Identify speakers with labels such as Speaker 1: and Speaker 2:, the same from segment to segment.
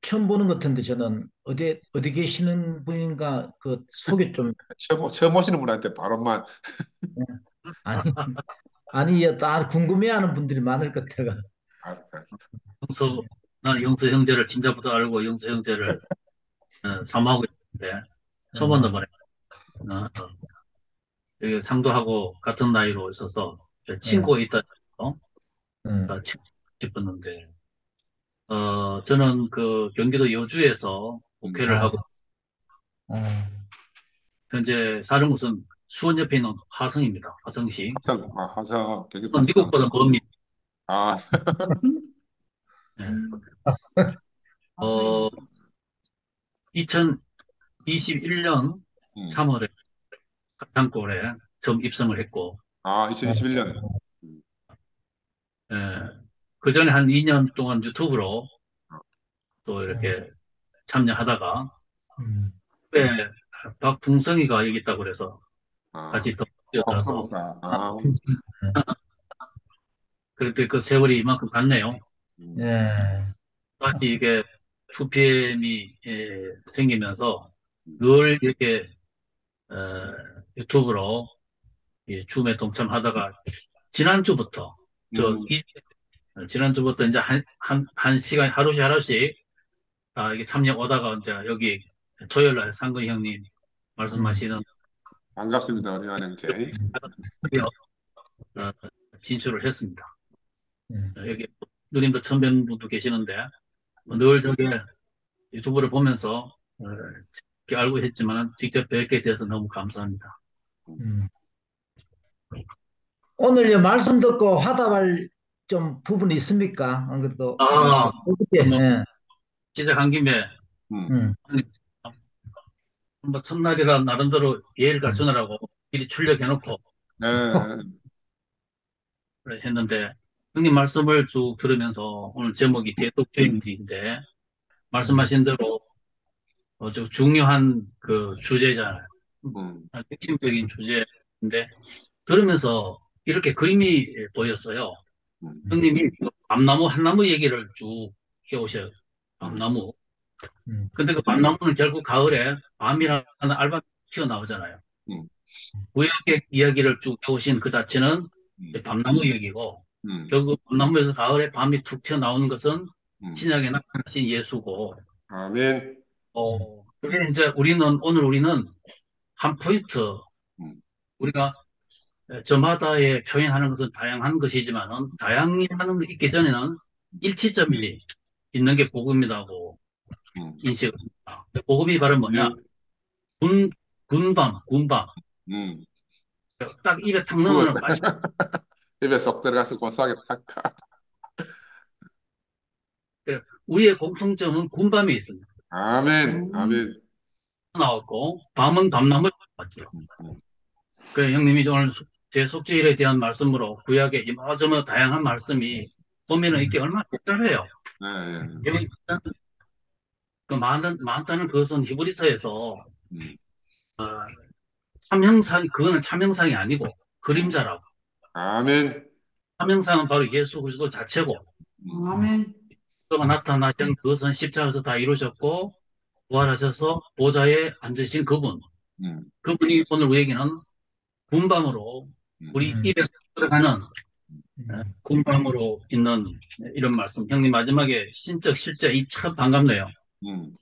Speaker 1: 처음 보는 것 같은데 저는 어디 계시는 분인가 그 소개 좀.
Speaker 2: 처음 오시는 분한테 바로만.
Speaker 1: 예. 아니 아니 다 궁금해하는 분들이 많을 것 같아가.
Speaker 2: 아,
Speaker 1: 예.
Speaker 3: 영수, 나는 영수 형제를 진짜부터 알고 영수 형제를 사모하고 있는데, 처음
Speaker 1: 어,
Speaker 3: 만나보네. 여기 상도하고 같은 나이로 있어서
Speaker 1: 예.
Speaker 3: 친구가 있다 해서
Speaker 1: 예.
Speaker 3: 친구 싶었는데, 저는 그 경기도 여주에서 목회를
Speaker 1: 아,
Speaker 3: 하고,
Speaker 1: 어,
Speaker 3: 현재 사는 곳은 수원 옆에 있는 화성입니다. 화성시.
Speaker 2: 화성, 경기도
Speaker 3: 은
Speaker 2: 화성.
Speaker 3: 미국보다 먼
Speaker 2: 아,
Speaker 3: 예. 어, 2021년
Speaker 2: 음.
Speaker 3: 3월에 가창골에 처음 입성을 했고,
Speaker 2: 2021년.
Speaker 3: 예, 그 전에 한 2년 동안 유튜브로 또
Speaker 1: 어,
Speaker 3: 이렇게 참여하다가,
Speaker 1: 음,
Speaker 3: 왜 박풍성이가 여기 있다고 그래서 같이 더 뛰어들어서,
Speaker 2: 사무사.
Speaker 3: 그때 그 세월이 이만큼 갔네요.
Speaker 2: 음,
Speaker 1: 예.
Speaker 3: 다시 이게 2PM이 생기면서
Speaker 2: 음,
Speaker 3: 늘 이렇게 어, 유튜브로 이 줌에 동참하다가 지난주부터 저
Speaker 2: 음,
Speaker 3: 이, 지난주부터 이제 한 시간 하루씩 이게 참여 오다가 이제 여기 토요일 날 상근 형님
Speaker 1: 음,
Speaker 3: 말씀하시는
Speaker 2: 반갑습니다, 우리 한영재.
Speaker 3: 드디어 어, 진출을 했습니다.
Speaker 1: 음,
Speaker 3: 여기 누님도 처음 뵙는 분도 계시는데
Speaker 2: 음,
Speaker 3: 늘 저게 유튜브를 보면서 이렇게 알고 있었지만 직접 뵙게 돼서 너무 감사합니다.
Speaker 2: 음.
Speaker 1: 음. 오늘 말씀 듣고 화답할 좀 부분이 있습니까? 안 그래도
Speaker 3: 아,
Speaker 1: 어떻게?
Speaker 3: 그뭐
Speaker 1: 예.
Speaker 3: 시작한 김에
Speaker 2: 음.
Speaker 1: 음,
Speaker 3: 뭐 첫날이라 나름대로 예의를
Speaker 1: 음,
Speaker 3: 갖추느라고 미리 출력해놓고
Speaker 2: 네,
Speaker 3: 그래 했는데 형님 말씀을 쭉 들으면서 오늘 제목이 대독주행인데
Speaker 1: 음,
Speaker 3: 말씀하신 대로 좀 중요한 그 주제잖아요.
Speaker 2: 음,
Speaker 3: 핵심적인 주제인데 들으면서 이렇게 그림이 보였어요.
Speaker 2: 음,
Speaker 3: 형님이 그 밤나무 한나무 얘기를 쭉 해오셔요.
Speaker 2: 음,
Speaker 3: 밤나무.
Speaker 1: 음,
Speaker 3: 근데 그 밤나무는 결국 가을에 밤이라는 알밤이 튀어나오잖아요.
Speaker 2: 음,
Speaker 3: 구약의 이야기를 쭉 해오신 그 자체는
Speaker 2: 음,
Speaker 3: 밤나무 얘기고,
Speaker 2: 음,
Speaker 3: 결국 밤나무에서 가을에 밤이 툭 튀어나오는 것은
Speaker 2: 음.
Speaker 3: 신약에 나타나신 예수고,
Speaker 2: 아멘.
Speaker 3: 그게 이제 오늘 우리는 한 포인트,
Speaker 2: 음,
Speaker 3: 우리가 저마다의 표현하는 것은 다양한 것이지만은, 다양하는 게 있기 전에는 일치점이 있는 게 복음이라고
Speaker 2: 음.
Speaker 3: 인식을 합니다. 복음이 바로 뭐냐?
Speaker 2: 아멘.
Speaker 3: 군, 군밤.
Speaker 2: 음.
Speaker 3: 딱 입에 탁
Speaker 2: 구웠어.
Speaker 3: 넣으면 맛이,
Speaker 2: 입에 쏙 들어가서 고소하게 팍.
Speaker 3: 우리의 공통점은 군밤에 있습니다.
Speaker 2: 아멘. 아멘.
Speaker 3: 나왔고, 밤은 밤나무 맞죠.
Speaker 2: 음.
Speaker 3: 그래, 형님이 오늘 대속죄일에 대한 말씀으로 구약의 이모저모 다양한 말씀이 보면은
Speaker 1: 음,
Speaker 3: 이게 얼마나 복잡해요.
Speaker 2: 네, 예.
Speaker 3: 여기 그 많다는 그것은 히브리서에서
Speaker 2: 음.
Speaker 3: 어, 참형상, 그거는 참형상이 아니고
Speaker 2: 음.
Speaker 3: 그림자라고.
Speaker 2: 아멘.
Speaker 3: 참형상은 바로 예수 그리스도 자체고,
Speaker 1: 음,
Speaker 2: 아멘.
Speaker 3: 그가 나타나신 그것은 십자가에서 다 이루셨고, 부활하셔서 보좌에 앉으신 그분.
Speaker 2: 음.
Speaker 3: 그분이 오늘 우리에게는 군밤으로
Speaker 2: 음.
Speaker 3: 우리
Speaker 1: 음,
Speaker 3: 입에 들어가는
Speaker 1: 음,
Speaker 3: 군밤으로 있는 이런 말씀. 형님 마지막에 신적 실제 이 참 반갑네요.
Speaker 2: 음.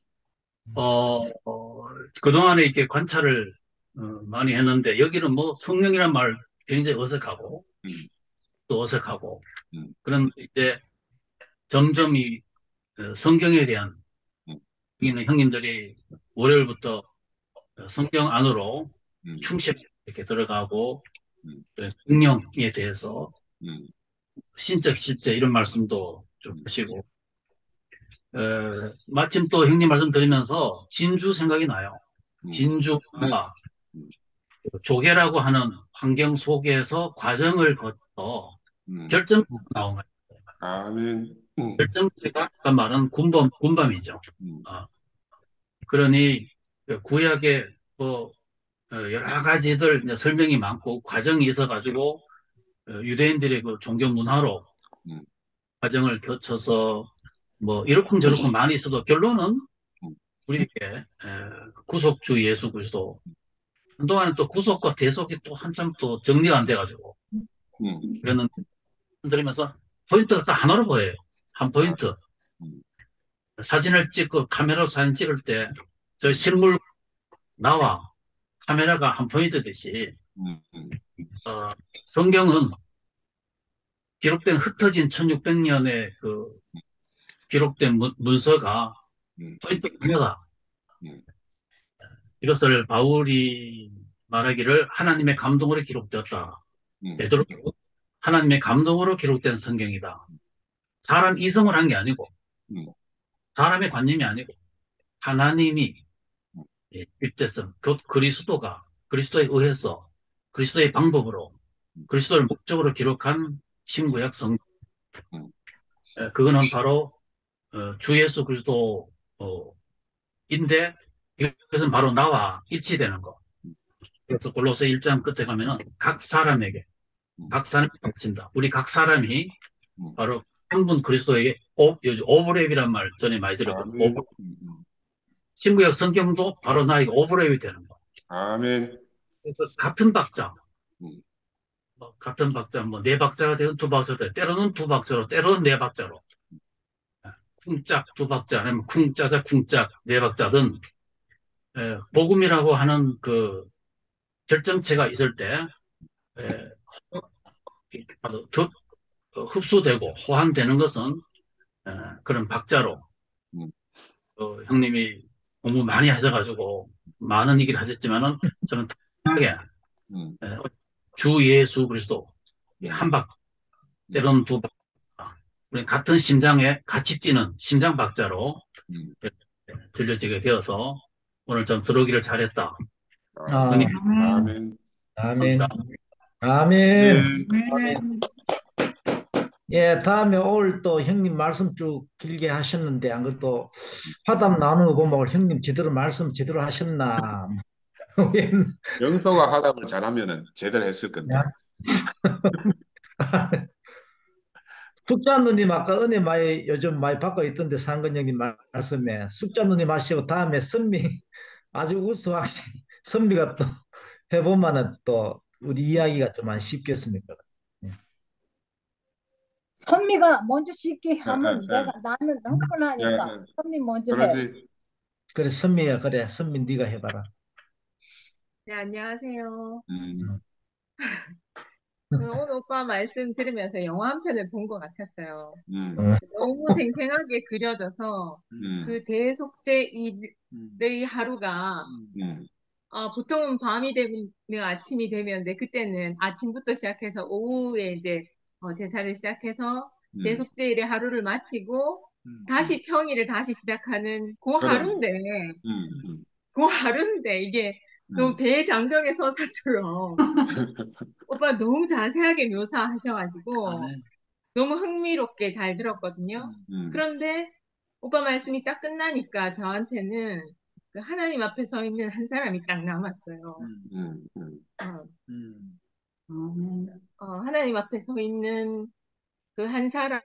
Speaker 3: 그동안에 이렇게 관찰을 많이 했는데 여기는 뭐 성령이란 말 굉장히 어색하고
Speaker 2: 음.
Speaker 3: 또 어색하고
Speaker 2: 음.
Speaker 3: 그런 이제 점점 이 성경에 대한
Speaker 2: 음.
Speaker 3: 여기는 형님들이 월요일부터 성경 안으로
Speaker 2: 음.
Speaker 3: 충실히 이렇게 들어가고
Speaker 2: 음.
Speaker 3: 또 성령에 대해서
Speaker 2: 음.
Speaker 3: 신적 실제 이런 말씀도 좀
Speaker 2: 음.
Speaker 3: 하시고 마침 또 형님 말씀 드리면서 진주 생각이 나요.
Speaker 2: 음.
Speaker 3: 진주가
Speaker 2: 음.
Speaker 3: 조개라고 하는 환경 속에서 과정을 거쳐
Speaker 2: 음.
Speaker 3: 결정체가 나온 거예요.
Speaker 2: 아멘.
Speaker 3: 결정체가 아까 말한 군밤이죠.
Speaker 2: 음.
Speaker 3: 어, 그러니 그 구약에 뭐 여러 가지들 이제 설명이 많고 과정이 있어가지고 유대인들의 그 종교 문화로
Speaker 2: 음.
Speaker 3: 과정을 거쳐서 뭐 이러쿵저러쿵 많이 있어도 결론은
Speaker 2: 음,
Speaker 3: 우리에게 구속주 예수 그리스도. 한동안은 또 구속과 대속이 또 한참 또 정리가 안 돼가지고
Speaker 2: 음,
Speaker 3: 그러는 들으면서 포인트가 딱 하나로 보여요. 한
Speaker 2: 아,
Speaker 3: 포인트.
Speaker 2: 음,
Speaker 3: 사진을 찍고 카메라로 사진 찍을 때 저 실물 나와 카메라가 한 포인트듯이
Speaker 2: 음, 음,
Speaker 3: 어, 성경은 기록된 흩어진 1600년의 그 기록된 문서가
Speaker 2: 음,
Speaker 3: 포인트 하나다.
Speaker 2: 음,
Speaker 3: 이것을 바울이 말하기를 하나님의 감동으로 기록되었다.
Speaker 2: 음,
Speaker 3: 베드로도 하나님의 감동으로 기록된 성경이다. 사람 이성을 한 게 아니고
Speaker 2: 음,
Speaker 3: 사람의 관념이 아니고 하나님이 윗대성 곧 그리스도가 그리스도에 의해서 그리스도의 방법으로 그리스도를 목적으로 기록한 신구약 성경.
Speaker 2: 음,
Speaker 3: 그거는 바로 주 예수 그리스도인데 이것은 바로 나와 일치되는 거. 그래서 골로새 1장 끝에 가면은 각 사람에게
Speaker 2: 음,
Speaker 3: 각 사람이 갇힌다. 우리 각 사람이
Speaker 2: 음.
Speaker 3: 바로 한 분 그리스도에게 요즘 오브랩이란 말 전에 많이 들었거든.
Speaker 2: 아멘,
Speaker 3: 신구약 성경도 바로 나에게 오브랩이 되는 거.
Speaker 2: 아멘,
Speaker 3: 그래서 같은 박자,
Speaker 2: 음,
Speaker 3: 같은 박자, 뭐 네 박자가 되든 두 박자가 되든 때로는 두 박자로, 때로는 네 박자로. 쿵짝 두 박자, 아니면 쿵짜자 쿵짝 네 박자든 복음이라고 하는 그 결정체가 있을 때 에, 바로 흡수되고 호환되는 것은 에, 그런 박자로
Speaker 2: 음,
Speaker 3: 형님이 공부 많이 하셔가지고 많은 얘기를 하셨지만은 저는 편하게
Speaker 2: 음,
Speaker 3: 주 예수 그리스도
Speaker 2: 음,
Speaker 3: 한 박자,
Speaker 2: 음,
Speaker 3: 때로는 두 박자, 우리 같은 심장에 같이 뛰는 심장 박자로
Speaker 2: 음.
Speaker 3: 들려지게 되어서 오늘 좀 들어오기를 잘했다.
Speaker 1: 아,
Speaker 3: 형님,
Speaker 2: 아멘,
Speaker 4: 아멘.
Speaker 2: 아멘,
Speaker 3: 감사합니다.
Speaker 1: 아멘. 아멘.
Speaker 2: 아멘,
Speaker 1: 아멘. 예, 다음에 오늘 또 형님 말씀 쭉 길게 하셨는데, 안 그래도 화답 나누는 거 보면 형님 제대로 말씀 제대로 하셨나.
Speaker 2: 영서가 화답을 잘하면은 제대로 했을 건데.
Speaker 1: 숙자 누님 아까 은혜 많이 요즘 많이 받고 있던데 상근 형님 말씀에 숙자 누님 하시고 다음에 선미 아주 우수하게 선미가 또 해보면은 또 우리 이야기가 좀 안 쉽겠습니까? 예.
Speaker 4: 선미가 먼저 쉽게
Speaker 2: 예,
Speaker 4: 하면
Speaker 2: 예,
Speaker 4: 나는
Speaker 2: 예,
Speaker 4: 흥분하니까
Speaker 2: 예.
Speaker 4: 선미 먼저 해.
Speaker 2: 그러지.
Speaker 1: 그래 선미야 그래 선미 네가 해봐라.
Speaker 5: 네, 안녕하세요.
Speaker 2: 음,
Speaker 1: 음.
Speaker 5: 오늘 오빠 말씀 들으면서 영화 한 편을 본 것 같았어요.
Speaker 2: 음,
Speaker 1: 어,
Speaker 5: 너무 생생하게 그려져서
Speaker 2: 음,
Speaker 5: 그 대속죄의 하루가
Speaker 2: 음,
Speaker 5: 보통은 밤이 되면 아침이 되면데 그때는 아침부터 시작해서 오후에 이제 제사를 시작해서
Speaker 2: 음,
Speaker 5: 대속죄일의 하루를 마치고 다시 평일을 다시 시작하는 그
Speaker 2: 그럼,
Speaker 5: 하루인데
Speaker 2: 음,
Speaker 5: 이게 너무
Speaker 2: 음,
Speaker 5: 대장정의 서사처럼 오빠 너무 자세하게 묘사하셔가지고
Speaker 1: 아멘.
Speaker 5: 너무 흥미롭게 잘 들었거든요.
Speaker 2: 음,
Speaker 5: 그런데 오빠 말씀이 딱 끝나니까 저한테는 그 하나님 앞에 서 있는 한 사람이 딱 남았어요.
Speaker 2: 음, 음,
Speaker 5: 어,
Speaker 4: 아멘.
Speaker 5: 하나님 앞에 서 있는 그 한 사람을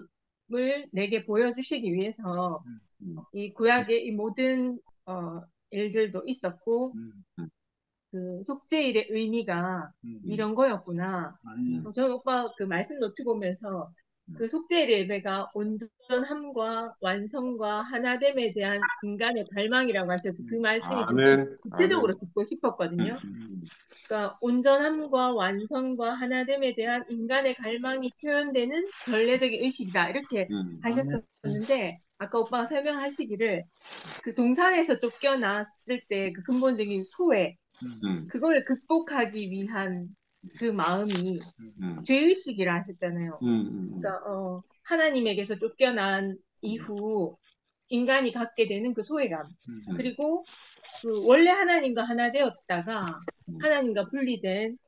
Speaker 5: 내게 보여주시기 위해서
Speaker 2: 음,
Speaker 5: 이 구약의 이 모든 일들도 있었고
Speaker 2: 음,
Speaker 5: 그 속죄일의 의미가 이런 거였구나.
Speaker 2: 음,
Speaker 5: 저는 오빠 그 말씀 노트 보면서
Speaker 2: 음.
Speaker 5: 그 속죄의 예배가 온전함과 완성과 하나됨에 대한 인간의 갈망이라고 하셔서 그 말씀이 좀
Speaker 2: 아멘,
Speaker 5: 구체적으로
Speaker 2: 아멘.
Speaker 5: 듣고 싶었거든요.
Speaker 2: 음,
Speaker 5: 그러니까 온전함과 완성과 하나됨에 대한 인간의 갈망이 표현되는 전례적인 의식이다. 이렇게
Speaker 2: 음,
Speaker 5: 하셨었는데 아까 오빠가 설명하시기를 그 동산에서 쫓겨났을 때 그 근본적인 소외
Speaker 2: 음,
Speaker 5: 그걸 극복하기 위한 그 마음이
Speaker 2: 음,
Speaker 5: 죄의식이라 하셨잖아요.
Speaker 2: 음,
Speaker 5: 그러니까 하나님에게서 쫓겨난 이후 인간이 갖게 되는 그 소외감. 그리고 그 원래 하나님과 하나 되었다가 하나님과 분리된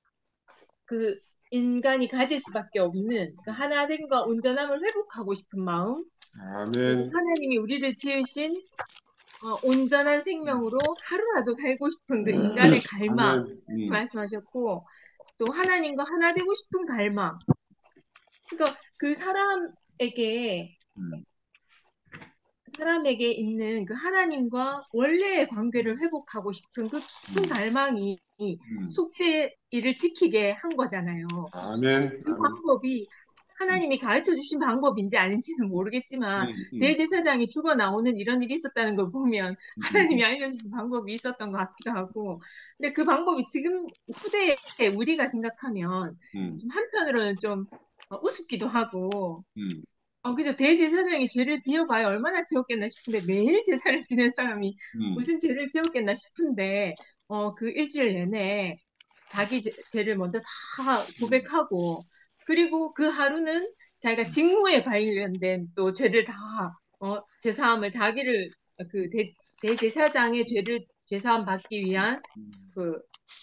Speaker 5: 그 인간이 가질 수밖에 없는 그 하나됨과 온전함을 회복하고 싶은 마음. 그리고
Speaker 2: 아멘,
Speaker 5: 하나님이 우리를 지으신 온전한 생명으로 하루라도 살고 싶은 그 인간의 갈망
Speaker 2: 아멘,
Speaker 5: 이렇게 말씀하셨고 또 하나님과 하나 되고 싶은 갈망. 그러니까 그 사람에게
Speaker 2: 음,
Speaker 5: 사람에게 있는 그 하나님과 원래의 관계를 회복하고 싶은 그 깊은 갈망이 속죄일을 지키게 한 거잖아요.
Speaker 2: 아멘.
Speaker 5: 그
Speaker 2: 아멘.
Speaker 5: 방법이 하나님이 가르쳐 주신 방법인지 아닌지는 모르겠지만 대제사장이 죽어 나오는 이런 일이 있었다는 걸 보면 하나님이 알려주신 방법이 있었던 것 같기도 하고, 근데 그 방법이 지금 후대에 우리가 생각하면 좀 한편으로는 좀 우습기도 하고, 그죠. 대제사장이 죄를 지어봐야 얼마나 지었겠나 싶은데 매일 제사를 지낸 사람이 무슨 죄를 지었겠나 싶은데 그 일주일 내내 자기 죄를 먼저 다 고백하고, 그리고 그 하루는 자기가 직무에 관련된 또 죄를 다 죄사함을 자기를 그 대제사장의 죄사함 받기 위한 그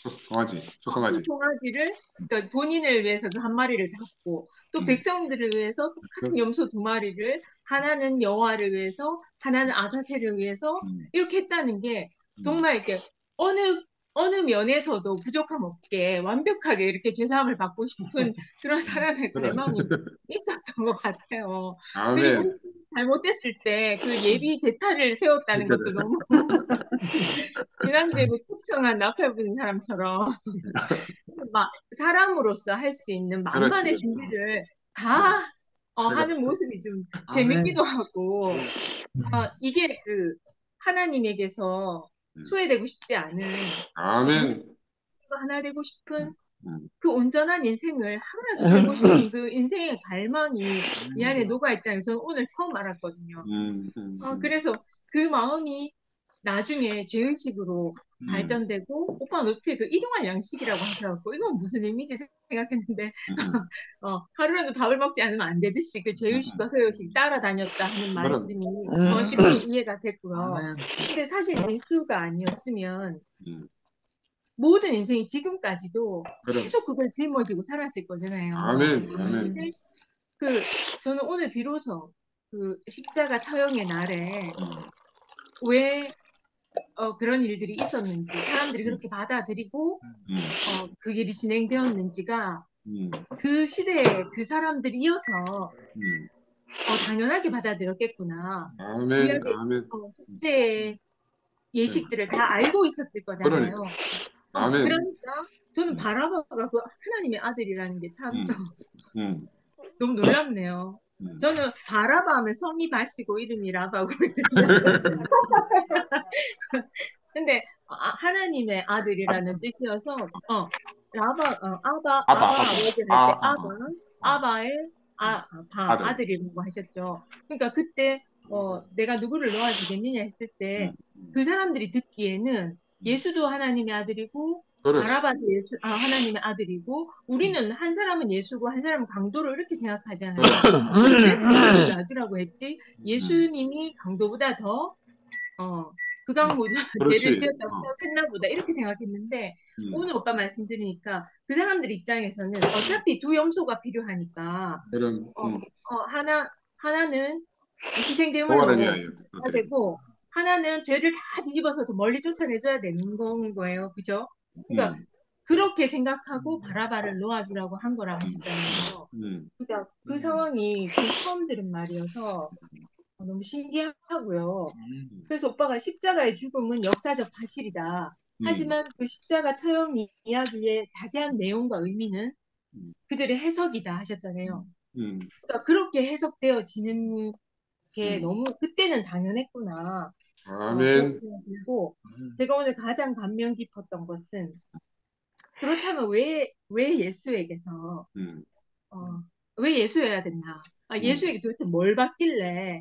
Speaker 2: 소송아지.
Speaker 5: 송아지를, 그러니까 본인을 위해서 그 한 마리를 잡고 또 백성들을 위해서 똑같은 염소 두 마리를, 하나는 여호와를 위해서 하나는 아사셀을 위해서 이렇게 했다는 게 정말 이렇게 어느 면에서도 부족함 없게 완벽하게 이렇게 죄사함을 받고 싶은 그런 사람의 갈망이 있었던 것 같아요. 그리고
Speaker 2: 아멘.
Speaker 5: 잘못됐을 때 그 예비 대타를 세웠다는 것도 너무 지난주에도 초청한 나팔 부는 사람처럼 막 사람으로서 할 수 있는 만반의
Speaker 2: 그렇지.
Speaker 5: 준비를 다 하는 모습이 좀 재밌기도 하고, 이게 그 하나님에게서 소외되고 싶지 않은,
Speaker 2: 아멘.
Speaker 5: 하나 되고 싶은 그 온전한 인생을 하루라도 살고 싶은 그 인생의 갈망이 이 안에 녹아있다는 걸 저는 오늘 처음 알았거든요. 그래서 그 마음이 나중에 죄의식으로 발전되고, 오빠는 어떻게 그 일용할 양식이라고 하셔갖고 이건 무슨 의미지 생각했는데 하루라도 밥을 먹지 않으면 안 되듯이 그 죄의식과 소유의식 따라다녔다 하는 말씀이 더 쉽게 이해가 됐고요. 근데 사실 예수가 아니었으면 모든 인생이 지금까지도 계속 그걸 짊어지고 살았을 거잖아요.
Speaker 2: 아멘.
Speaker 5: 근데 저는 오늘 비로소 그 십자가 처형의 날에 왜 그런 일들이 있었는지, 사람들이 그렇게 받아들이고 그 일이 진행되었는지가 그 시대에 그 사람들이 이어서 당연하게 받아들였겠구나.
Speaker 2: 아멘. 아멘.
Speaker 5: 숙제 예식들을 다 알고 있었을 거잖아요.
Speaker 2: 아멘.
Speaker 5: 그러니까 저는 바라바가 그 하나님의 아들이라는 게 참 너무 놀랍네요. 저는 바라바 하면 성이 바시고 이름이 라바고 근데 하나님의 아들이라는 뜻이어서 아바라고 할 때 아바의 아들이라고 하셨죠. 그러니까 그때 내가 누구를 놓아주겠느냐 했을 때 그 사람들이 듣기에는 예수도 하나님의 아들이고 바라바도 하나님의 아들이고, 우리는 한 사람은 예수고 한 사람은 강도로 이렇게 생각하잖아요. 왜 놔주라고 했지? 예수님이 강도보다 더 극악무도 죄를 지었다고 샜나 보다 이렇게 생각했는데, 오늘 오빠 말씀 들으니까 그 사람들 입장에서는 어차피 두 염소가 필요하니까 하나는 희생제물로 해야 되고 하나는 죄를 다 뒤집어서 멀리 쫓아내줘야 되는 건 거예요. 그죠? 그러니까 그렇게 생각하고 바라바를 놓아주라고 한 거라 하시잖아요. 그러니까 그 상황이 처음 들은 말이어서 너무 신기하고요. 그래서 오빠가 십자가의 죽음은 역사적 사실이다. 하지만 그 십자가 처형 이야기의 자세한 내용과 의미는 그들의 해석이다 하셨잖아요. 그러니까 그렇게 해석되어지는 게 너무 그때는 당연했구나.
Speaker 2: 아멘.
Speaker 5: 그리고 제가 오늘 가장 감명 깊었던 것은, 그렇다면 왜 예수에게서 왜 예수여야 됐나? 예수에게 도대체 뭘 받길래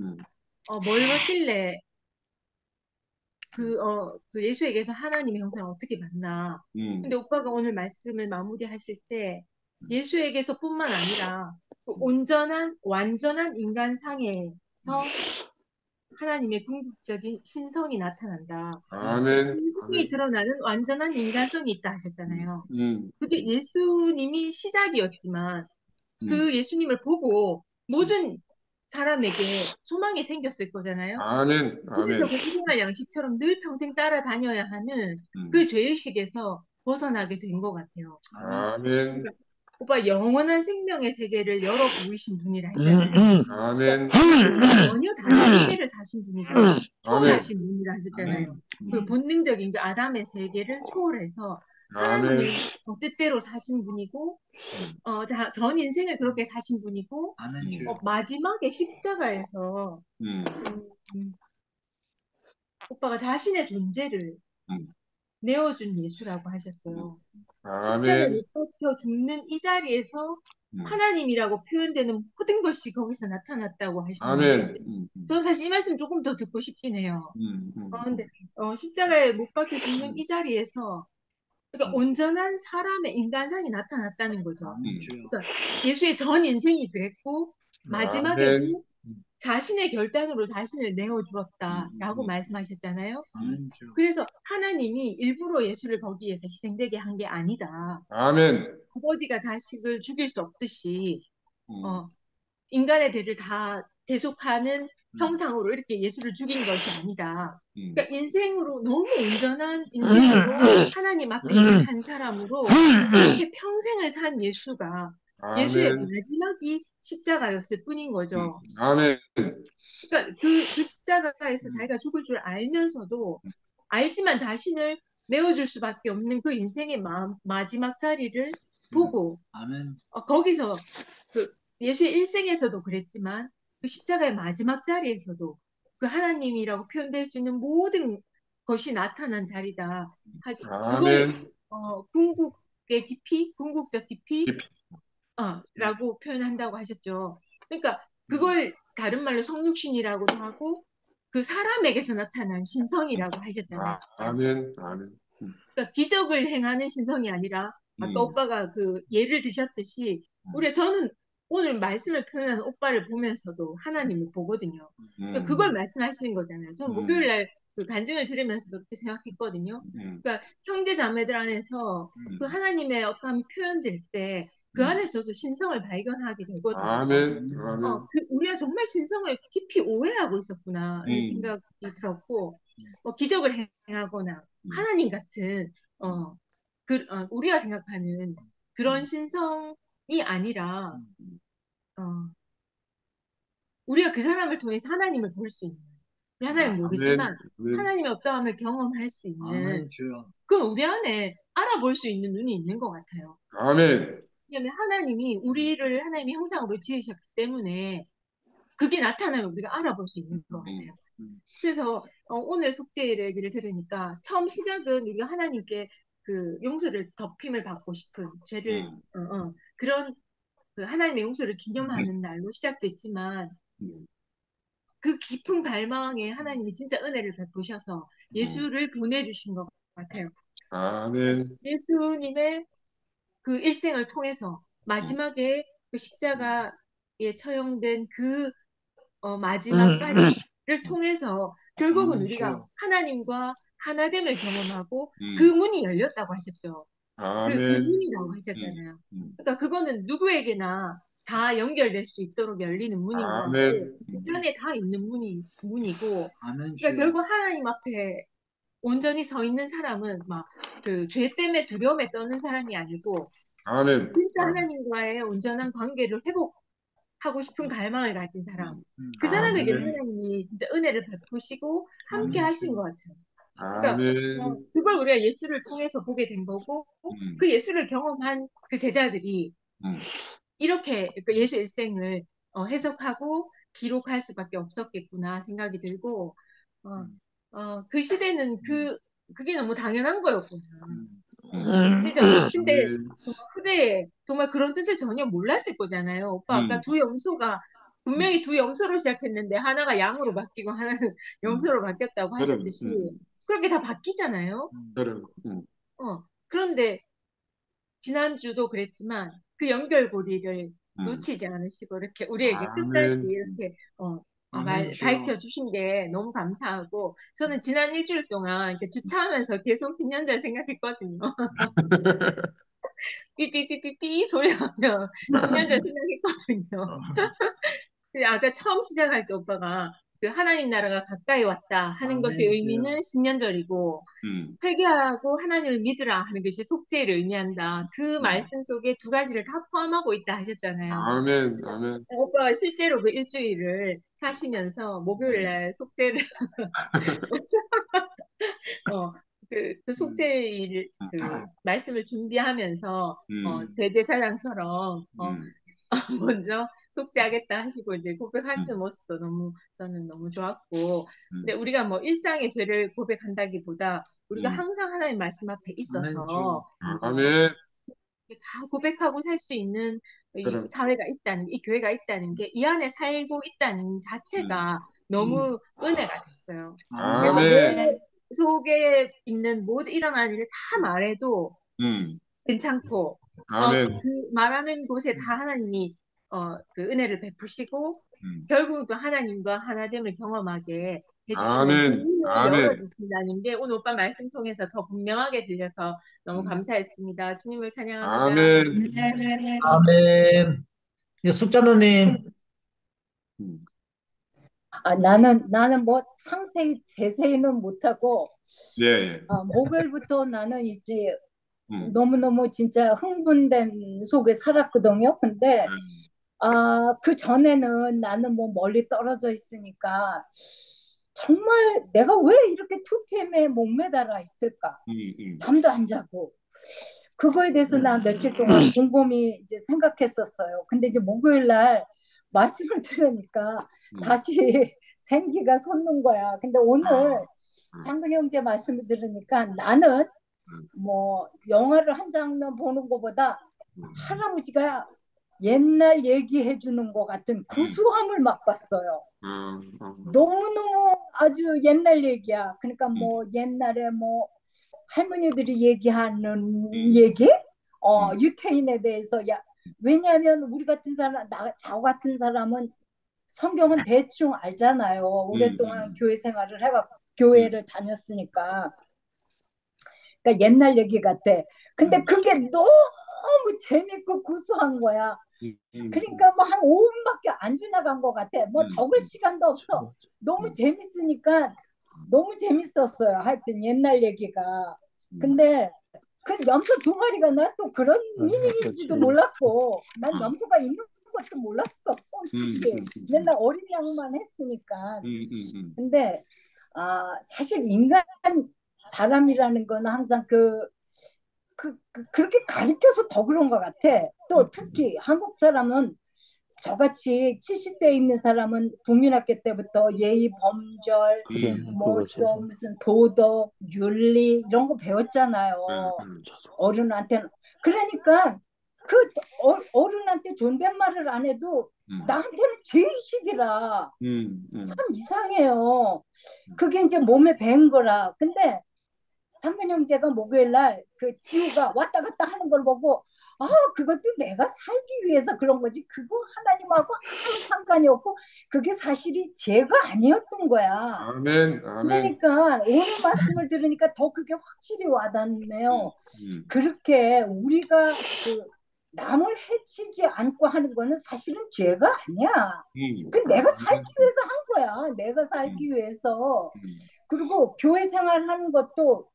Speaker 5: 그 예수에게서 하나님의 형상을 어떻게 만나? 근데 오빠가 오늘 말씀을 마무리하실 때 예수에게서뿐만 아니라 그 온전한 완전한 인간상에서 하나님의 궁극적인 신성이 나타난다.
Speaker 2: 아멘.
Speaker 5: 신성이 드러나는 완전한 인간성이 있다 하셨잖아요. 그게 예수님이 시작이었지만 그 예수님을 보고 모든 사람에게 소망이 생겼을 거잖아요.
Speaker 2: 아멘.
Speaker 5: 그래서
Speaker 2: 아멘.
Speaker 5: 그 일용할 양식처럼 늘 평생 따라다녀야 하는 그 죄의식에서 벗어나게 된 것 같아요.
Speaker 2: 아멘.
Speaker 5: 오빠 영원한 생명의 세계를 열어 보이신 분이라 했잖아요.
Speaker 2: 아멘.
Speaker 5: 전혀 다른 세계를 사신 분이고
Speaker 2: 아멘.
Speaker 5: 초월하신 분이라 하셨잖아요. 그 본능적인 그 아담의 세계를 초월해서 하나님의
Speaker 2: 아멘.
Speaker 5: 뜻대로 사신 분이고 전 인생을 그렇게 사신 분이고
Speaker 1: 아멘 주여.
Speaker 5: 마지막에 십자가에서
Speaker 2: 음,
Speaker 5: 음, 오빠가 자신의 존재를
Speaker 2: 음.
Speaker 5: 내어준 예수라고 하셨어요. 십자가에
Speaker 2: 아멘.
Speaker 5: 못 박혀 죽는 이 자리에서
Speaker 2: 음.
Speaker 5: 하나님이라고 표현되는 모든 것이 거기서 나타났다고 하셨는데
Speaker 2: 아멘.
Speaker 5: 저는 사실 이 말씀 조금 더 듣고 싶긴 해요.
Speaker 2: 음, 음.
Speaker 5: 근데 십자가에 못 박혀 죽는 이 자리에서 그러니까 온전한 사람의 인간상이 나타났다는 거죠.
Speaker 1: 아멘 주여.
Speaker 5: 그러니까 예수의 전 인생이 그랬고 마지막에도
Speaker 2: 아멘.
Speaker 5: 자신의 결단으로 자신을 내어주었다라고
Speaker 2: 음.
Speaker 5: 말씀하셨잖아요.
Speaker 1: 아멘 주여.
Speaker 5: 그래서 하나님이 일부러 예수를 거기에서 희생되게 한 게 아니다.
Speaker 2: 아멘.
Speaker 5: 아버지가 자식을 죽일 수 없듯이
Speaker 2: 음.
Speaker 5: 인간의 대를 다 대속하는 형상으로 이렇게 예수를 죽인 것이 아니다. 그러니까 인생으로 너무 온전한 인생으로 하나님 앞에 있는 한 사람으로 이렇게 평생을 산 예수가 예수의
Speaker 2: 아멘.
Speaker 5: 마지막이 십자가였을 뿐인 거죠.
Speaker 2: 아멘.
Speaker 5: 그러니까 그 십자가에서 자기가 죽을 줄 알면서도 알지만 자신을 내어줄 수밖에 없는 그 인생의 마지막 자리를 보고
Speaker 1: 아멘.
Speaker 5: 거기서 그 예수의 일생에서도 그랬지만 그 십자가의 마지막 자리에서도 그 하나님이라고 표현될 수 있는 모든 것이 나타난 자리다. 그걸
Speaker 2: 아멘.
Speaker 5: 궁극의 깊이, 궁극적 깊이,
Speaker 2: 깊이.
Speaker 5: 라고 표현한다고 하셨죠. 그러니까 그걸 다른 말로 성육신이라고도 하고 그 사람에게서 나타난 신성이라고 하셨잖아요.
Speaker 2: 아멘. 아멘.
Speaker 5: 그러니까 기적을 행하는 신성이 아니라 아까 오빠가 그 예를 드셨듯이 저는 오늘 말씀을 표현하는 오빠를 보면서도 하나님을 보거든요. 그러니까 그걸 말씀하시는 거잖아요. 저는 목요일 날 그 간증을 들으면서도 그렇게 생각했거든요. 그러니까 형제 자매들 안에서 그 하나님의 어떤 표현될 때 그 안에서도 신성을 발견하게 되거든요.
Speaker 2: 아멘. 아멘.
Speaker 5: 우리가 정말 신성을 깊이 오해하고 있었구나 이런 생각이 들었고 기적을 행하거나 하나님 같은 우리가 생각하는 그런 신성이 아니라 우리가 그 사람을 통해서 하나님을 볼 수 있는 우리 하나님 모르지만
Speaker 2: 아멘.
Speaker 5: 하나님의 어떠함을 경험할 수 있는
Speaker 1: 아멘 주여.
Speaker 5: 그럼 우리 안에 알아볼 수 있는 눈이 있는 것 같아요.
Speaker 2: 아멘.
Speaker 5: 왜냐하면 하나님이 형상으로 지으셨기 때문에 그게 나타나면 우리가 알아볼 수 있는 것 같아요. 그래서 오늘 속죄 얘기를 들으니까 처음 시작은 우리가 하나님께 그 용서를 덮임을 받고 싶은 죄를 그런 그 하나님의 용서를 기념하는 날로 시작됐지만 그 깊은 갈망에 하나님이 진짜 은혜를 베푸셔서 예수를 보내주신 것 같아요.
Speaker 2: 아멘.
Speaker 5: 예수님의 그 일생을 통해서 마지막에 그 십자가에 처형된 그 마지막까지를 통해서 결국은 우리가 하나님과 하나됨을 경험하고 그 문이 열렸다고 하셨죠. 그
Speaker 2: 아멘.
Speaker 5: 문이라고 하셨잖아요. 그러니까 그거는 누구에게나 다 연결될 수 있도록 열리는 문인 것 같고
Speaker 2: 아멘.
Speaker 5: 그 안에 다 있는 문이고
Speaker 1: 아멘
Speaker 5: 그러니까
Speaker 1: 주여.
Speaker 5: 결국 하나님 앞에 온전히 서 있는 사람은 막 그 죄 때문에 두려움에 떠는 사람이 아니고
Speaker 2: 아멘.
Speaker 5: 진짜 하나님과의 온전한 관계를 회복하고 싶은 갈망을 가진 사람. 그 사람에게
Speaker 2: 아멘.
Speaker 5: 하나님이 진짜 은혜를 베푸시고 함께 하신 것 같아요. 그러니까
Speaker 2: 아멘.
Speaker 5: 그걸 우리가 예수를 통해서 보게 된 거고 그 예수를 경험한 그 제자들이 이렇게 그 예수 일생을 해석하고 기록할 수밖에 없었겠구나 생각이 들고 그 시대는 그게 너무 당연한 거였구나. 그죠? 근데
Speaker 2: 아멘.
Speaker 5: 후대에 정말 그런 뜻을 전혀 몰랐을 거잖아요. 오빠 아까 두 염소가 분명히 두 염소로 시작했는데 하나가 양으로 바뀌고 하나는 염소로 바뀌었다고 하셨듯이 그렇게 다 바뀌잖아요. 그런데 지난주도 그랬지만 그 연결고리를 놓치지 않으시고 이렇게 우리에게 끝까지
Speaker 2: 아멘.
Speaker 5: 이렇게
Speaker 1: 아멘 주여.
Speaker 5: 밝혀주신 게 너무 감사하고 저는 지난 일주일 동안 이렇게 주차하면서 계속 김연자를 생각했거든요. 삐삐삐삐삐 소리 나면 김연자 생각했거든요. 근데 아까 처음 시작할 때 오빠가 그 하나님 나라가 가까이 왔다 하는 것의 의미는 신년절이고 회개하고 하나님을 믿으라 하는 것이 속죄를 의미한다. 그 말씀 속에 두 가지를 다 포함하고 있다 하셨잖아요.
Speaker 2: 아멘, 아멘.
Speaker 5: 오빠 실제로 그 일주일을 사시면서 목요일 날 속죄를 어, 그 속죄일 그 말씀을 준비하면서 대제사장처럼 먼저 속죄하겠다 하시고 이제 고백하시는 모습도 너무 저는 너무 좋았고, 근데 우리가 뭐 일상의 죄를 고백한다기보다 우리가 항상 하나님 말씀 앞에 있어서
Speaker 2: 아멘.
Speaker 5: 다 고백하고 살 수 있는 이
Speaker 2: 그럼.
Speaker 5: 사회가 있다는, 이 교회가 있다는 게 이 안에 살고 있다는 자체가 너무 은혜가 됐어요. 그래서
Speaker 2: 아멘.
Speaker 5: 내 속에 있는 모든 일어난 일을 다 말해도 괜찮고,
Speaker 2: 아멘.
Speaker 5: 그 말하는 곳에 다 하나님이 그 은혜를 베푸시고 결국 또 하나님과 하나됨을 경험하게 해주시는
Speaker 2: 아멘.
Speaker 5: 문을
Speaker 2: 아멘.
Speaker 5: 열어주신다는 게 오늘 오빠 말씀 통해서 더 분명하게 들려서 너무 감사했습니다. 주님을 찬양합니다.
Speaker 2: 아멘.
Speaker 1: 아멘. 예, 숙자노님.
Speaker 4: 나는 뭐 상세히 세세히는 못하고,
Speaker 2: 예, 예.
Speaker 4: 목요일부터 나는 이제 너무너무 진짜 흥분된 속에 살았거든요. 근데, 그 전에는 나는 뭐 멀리 떨어져 있으니까, 정말 내가 왜 이렇게 2PM에 목매달아 있을까? 잠도 안 자고. 그거에 대해서 나 며칠 동안 곰곰이 이제 생각했었어요. 근데 이제 목요일 날 말씀을 들으니까 다시 생기가 솟는 거야. 근데 오늘 상근 형제 말씀을 들으니까 나는 뭐 영화를 한 장면 보는 것보다 할아버지가 옛날 얘기해 주는 것 같은 구수함을 맛봤어요. 너무너무 아주 옛날 얘기야. 그러니까 뭐 옛날에 뭐 할머니들이 얘기하는 얘기? 유태인에 대해서, 야, 왜냐하면 우리 같은 사람, 저 같은 사람은 성경은 대충 알잖아요. 오랫동안 교회 생활을 해갖고 교회를 다녔으니까. 그러니까 옛날 얘기 같아. 근데 그게 너무 재밌고 구수한 거야. 그러니까 뭐 한 5분밖에 안 지나간 것 같아. 뭐 적을 시간도 없어. 너무 재밌으니까 너무 재밌었어요. 하여튼 옛날 얘기가. 근데 그 염소 2마리가 나 또 그런 미닝인지도 몰랐고, 난 염소가 있는 것도 몰랐어, 솔직히. 맨날 어린 양만 했으니까. 근데 사실 인간 사람이라는 건 항상 그렇게 가르쳐서 더 그런 것 같아. 또 특히 한국 사람은 저같이 70대 있는 사람은 국민학교 때부터 예의 범절, 뭐 또 무슨 도덕, 윤리 이런 거 배웠잖아요. 어른한테는. 그러니까 그 어른한테 존댓말을 안 해도 나한테는 죄의식이라 참 이상해요. 그게 이제 몸에 밴 거라. 근데 상근 형제가 목요일 날 그 지우가 왔다 갔다 하는 걸 보고, 그것도 내가 살기 위해서 그런 거지. 그거 하나님하고 아무 상관이 없고, 그게 사실이 죄가 아니었던 거야.
Speaker 2: 아멘. 아멘.
Speaker 4: 그러니까 오늘 말씀을 들으니까 더 그게 확실히 와닿네요. 그렇게 우리가 그 남을 해치지 않고 하는 거는 사실은 죄가 아니야. 그 내가 살기 위해서 한 거야. 내가 살기 위해서. 그리고 교회 생활하는 것도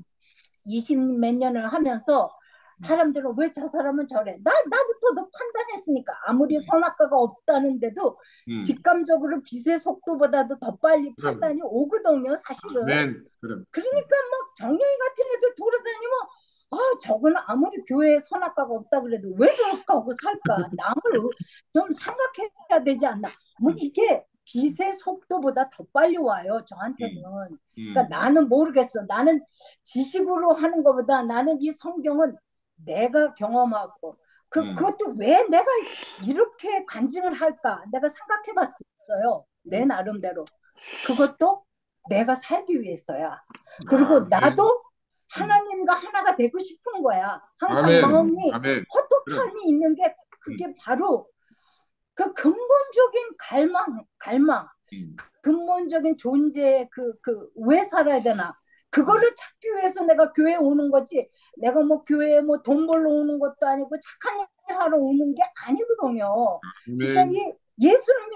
Speaker 4: 20몇 년을 하면서 사람들은 왜 저 사람은 저래? 나부터도 판단했으니까. 아무리 선악과가 없다는데도 직감적으로 빛의 속도보다도 더 빨리 판단이 오거든요, 사실은. 그러니까 막 정령이 같은 애들 돌아다니면 저거는 아무리 교회에 선악과가 없다 그래도 왜 저렇게 하고 살까? 남을 좀 생각해야 되지 않나? 뭐 이게 빛의 속도보다 더 빨리 와요, 저한테는. 그러니까 나는 모르겠어. 나는 지식으로 하는 것보다 나는 이 성경은 내가 경험하고 그것도 왜 내가 이렇게 간증을 할까? 내가 생각해 봤어요. 내 나름대로. 그것도 내가 살기 위해서야. 그리고 나도 하나님과 하나가 되고 싶은 거야. 항상 마음이 헛헛함이 있는 게 그게 바로 그 근본적인 갈망, 근본적인 존재의 왜 살아야 되나? 그거를 찾기 위해서 내가 교회에 오는 거지. 내가 뭐 교회에 뭐 돈 벌러 오는 것도 아니고 착한 일 하러 오는 게 아니거든요. 그러니까 이 예수를 믿는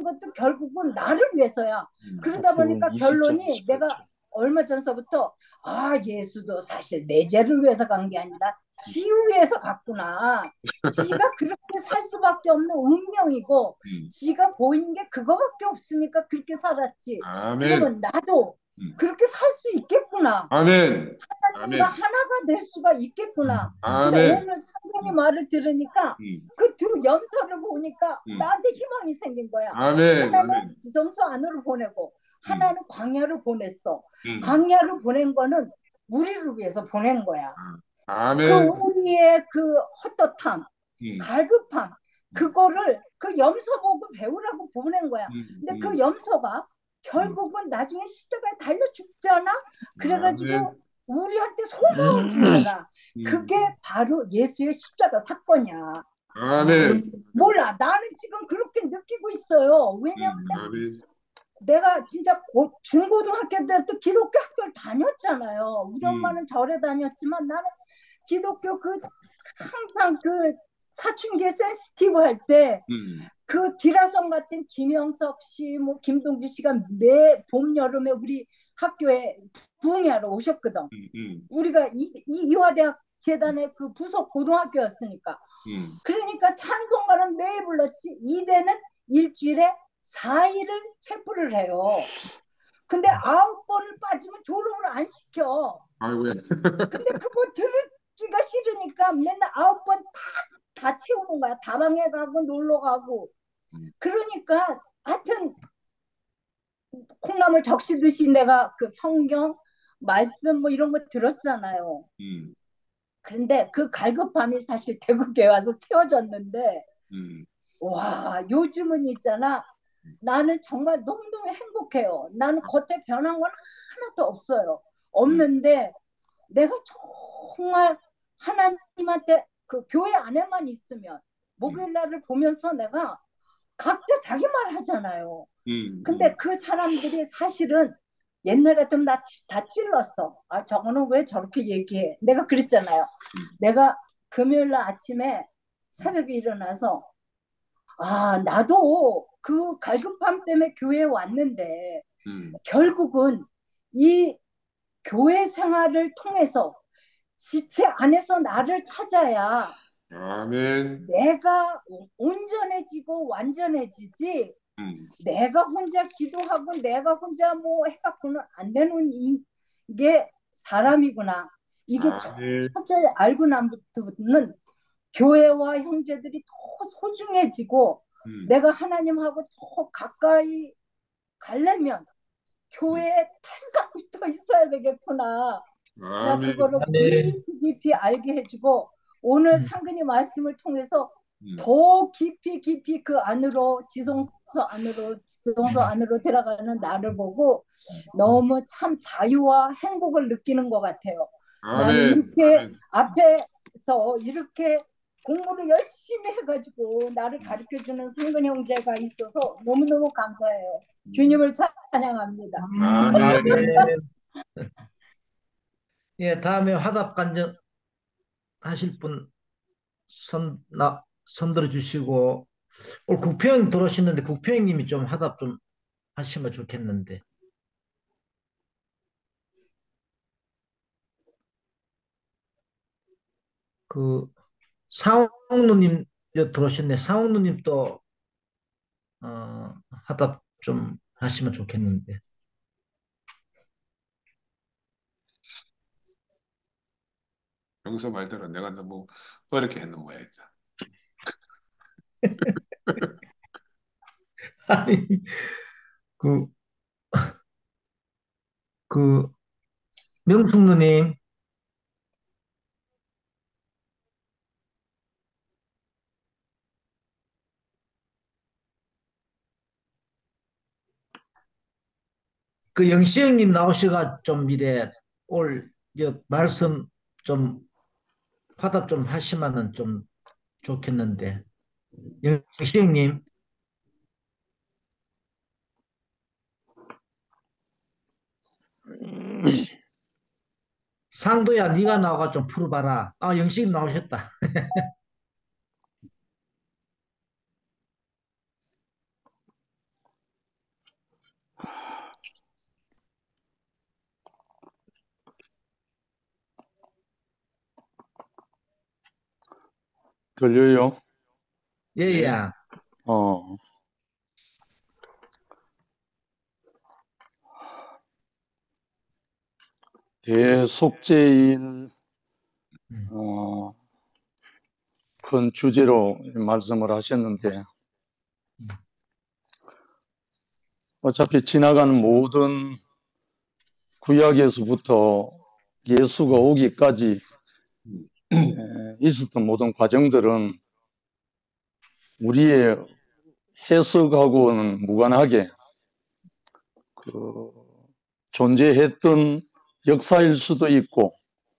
Speaker 4: 것도 결국은 나를 위해서야. 그러다 보니까 결론이 내가 얼마 전서부터 예수도 사실 내 죄를 위해서 간 게 아니라 지유 위해서 갔구나. 지가 그렇게 살 수밖에 없는 운명이고 지가 보인 게 그거밖에 없으니까 그렇게 살았지.
Speaker 2: 아멘.
Speaker 4: 그러면 나도 그렇게 살 수 있겠구나.
Speaker 2: 아멘.
Speaker 4: 하나님과 하나가 될 수가 있겠구나. 근데
Speaker 2: 아멘.
Speaker 4: 오늘 상경의 말을 들으니까 그 두 염소를 보니까 나한테 희망이 생긴 거야.
Speaker 2: 아멘.
Speaker 4: 하나는
Speaker 2: 아멘.
Speaker 4: 지성소 안으로 보내고 하나는 광야로 보냈어.
Speaker 2: 음.
Speaker 4: 광야로 보낸 거는 우리를 위해서 보낸 거야. 그
Speaker 2: 아멘.
Speaker 4: 우리의 그 헛헛함, 갈급함, 그거를 그 염소 보고 배우라고 보낸 거야. 근데 그 염소가 결국은 나중에 십자가에 달려 죽잖아. 그래가지고
Speaker 2: 아멘.
Speaker 4: 우리한테 소망을 주잖아. 그게 바로 예수의 십자가 사건이야.
Speaker 2: 아멘.
Speaker 4: 몰라. 나는 지금 그렇게 느끼고 있어요. 왜냐면
Speaker 2: 아멘.
Speaker 4: 내가 진짜 중고등학교 때도 기독교 학교를 다녔잖아요. 우리 엄마는 절에 다녔지만 나는 기독교 항상 그 사춘기에 센시티브 할 때 그 기라성 같은 김영석 씨, 뭐 김동주 씨가 매 봄 여름에 우리 학교에 부흥회하러 오셨거든. 우리가 이화대학 재단의 그 부속 고등학교였으니까. 그러니까 찬송가는 매일 불렀지. 이대는 일주일에 4일을 체포를 해요. 근데 9번을 빠지면 졸업을 안 시켜.
Speaker 2: 아이고야.
Speaker 4: 근데 그거 들기가 싫으니까 맨날 9번 다 채우는 거야. 다방에 가고 놀러 가고. 그러니까 하여튼 콩나물 적시듯이 내가 그 성경 말씀 뭐 이런 거 들었잖아요. 그런데 그 갈급함이 사실 대구에 와서 채워졌는데 와, 요즘은 있잖아. 나는 정말 너무너무 행복해요. 나는 겉에 변한 건 하나도 없어요. 없는데 내가 정말 하나님한테 그 교회 안에만 있으면 목요일 날을 보면서 내가 각자 자기 말 하잖아요. 근데 그 사람들이 사실은 옛날 같으면 나 다 찔렀어. 저거는 왜 저렇게 얘기해? 내가 그랬잖아요. 내가 금요일 날 아침에 새벽에 일어나서 나도 그 갈급함 때문에 교회에 왔는데 결국은 이 교회 생활을 통해서 지체 안에서 나를 찾아야
Speaker 2: 아멘.
Speaker 4: 내가 온전해지고 완전해지지 내가 혼자 기도하고 내가 혼자 뭐 해갖고는 안 되는 게 사람이구나. 이게 첫째 알고 난부터는 교회와 형제들이 더 소중해지고 내가 하나님하고 더 가까이 가려면 교회에 탈삭 붙어 있어야 되겠구나. 나 그거를 깊이 알게 해주고 오늘 상근이 말씀을 통해서 더 깊이 그 안으로 지성소 안으로 들어가는 나를 보고 너무 참 자유와 행복을 느끼는 것 같아요. 나는 이렇게 앞에서 이렇게 공부를 열심히 해가지고 나를 가르쳐주는 상근 형제가 있어서 너무너무 감사해요. 주님을 찬양합니다.
Speaker 1: 예, 다음에 화답 간증 하실 분 손들어 주시고 오늘 국평 들어오시는데 국평님이 좀 화답 좀 하시면 좋겠는데. 그 상옥누님 들어오셨네. 상옥누님 또 화답 좀 하시면 좋겠는데.
Speaker 2: 평소 말대로 내가 너무 어렵게 했는 모양이다.
Speaker 1: 아니 그 명숙누님 그 영시형님 나오시가 좀 이래 올 말씀 좀 화답 좀 하시면은 좀 좋겠는데. 영시형님. 상도야 네가 나와가 좀 풀어봐라. 영식 나오셨다.
Speaker 6: 들려요?
Speaker 1: 예,
Speaker 2: 네.
Speaker 1: 예.
Speaker 6: 어, 대속죄일,
Speaker 1: 음,
Speaker 6: 어, 큰 주제로 말씀을 하셨는데,
Speaker 1: 음,
Speaker 6: 어차피 지나간 모든 구약에서부터 예수가
Speaker 1: 음,
Speaker 6: 오기까지
Speaker 2: 음.
Speaker 6: 있었던 모든 과정들은 우리의 해석하고는 무관하게 그 존재했던 역사일 수도 있고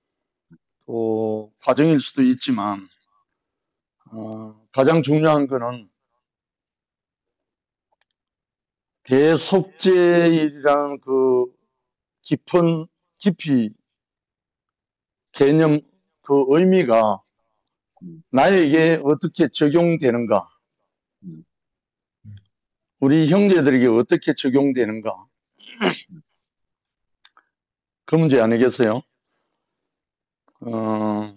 Speaker 6: 또 과정일 수도 있지만 가장 중요한 거는 대속죄일이라는 그 깊이 개념 그 의미가
Speaker 2: 음.
Speaker 6: 나에게 어떻게 적용되는가,
Speaker 2: 음.
Speaker 1: 음,
Speaker 6: 우리 형제들에게 어떻게 적용되는가, 그 문제 아니겠어요? 어,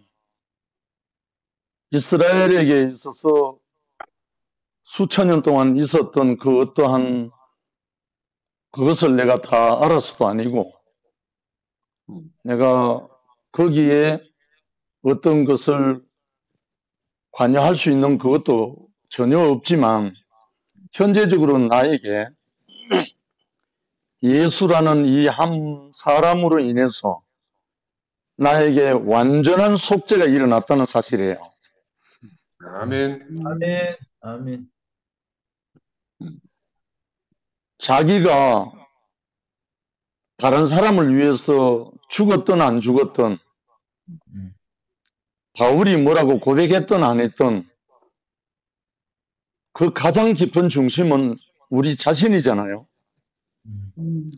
Speaker 6: 이스라엘에게 있어서 수천 년 동안 있었던 그 어떠한 그것을 내가 다 알아서도 아니고
Speaker 2: 음.
Speaker 6: 내가 거기에 어떤 것을 관여할 수 있는 그것도 전혀 없지만 현재적으로 나에게 예수라는 이 한 사람으로 인해서 나에게 완전한 속죄가 일어났다는 사실이에요.
Speaker 2: 아멘.
Speaker 1: 아멘, 아멘.
Speaker 2: 음.
Speaker 6: 자기가 다른 사람을 위해서 죽었든 안 죽었든
Speaker 1: 음,
Speaker 6: 바울이 뭐라고 고백했든 안 했든 그 가장 깊은 중심은 우리 자신이잖아요.
Speaker 1: 음,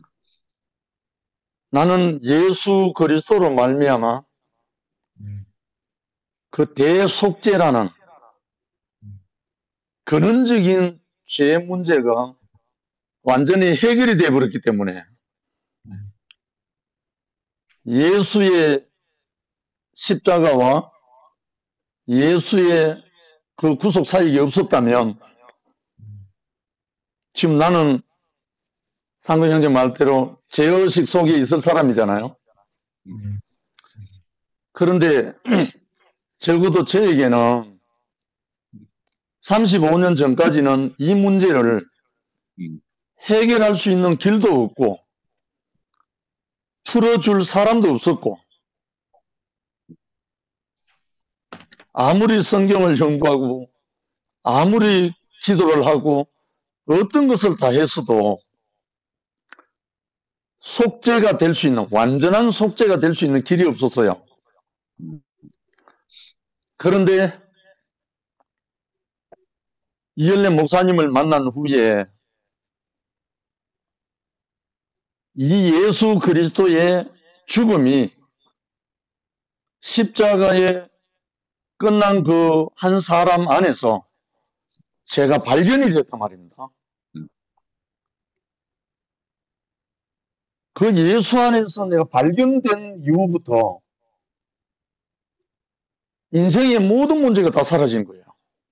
Speaker 6: 나는 예수 그리스도로 말미암아
Speaker 1: 음,
Speaker 6: 그 대속죄라는
Speaker 1: 음,
Speaker 6: 근원적인 죄 문제가 완전히 해결이 되어 버렸기 때문에
Speaker 1: 음,
Speaker 6: 예수의 십자가와 예수의 그 구속 사역이 없었다면
Speaker 1: 음,
Speaker 6: 지금 나는 상근 형제 말대로 죄의식 속에 있을 사람이잖아요.
Speaker 1: 음,
Speaker 6: 그런데 적어도 저에게는 35년 전까지는 이 문제를
Speaker 2: 음.
Speaker 6: 해결할 수 있는 길도 없고 풀어줄 사람도 없었고 아무리 성경을 연구하고 아무리 기도를 하고 어떤 것을 다 했어도 속죄가 될 수 있는 완전한 속죄가 될 수 있는 길이 없었어요. 그런데 이열래 목사님을 만난 후에 이 예수 그리스도의 죽음이 십자가에 끝난 그 한 사람 안에서 제가 발견이 됐단 말입니다. 그 예수 안에서 내가 발견된 이후부터 인생의 모든 문제가 다 사라진 거예요.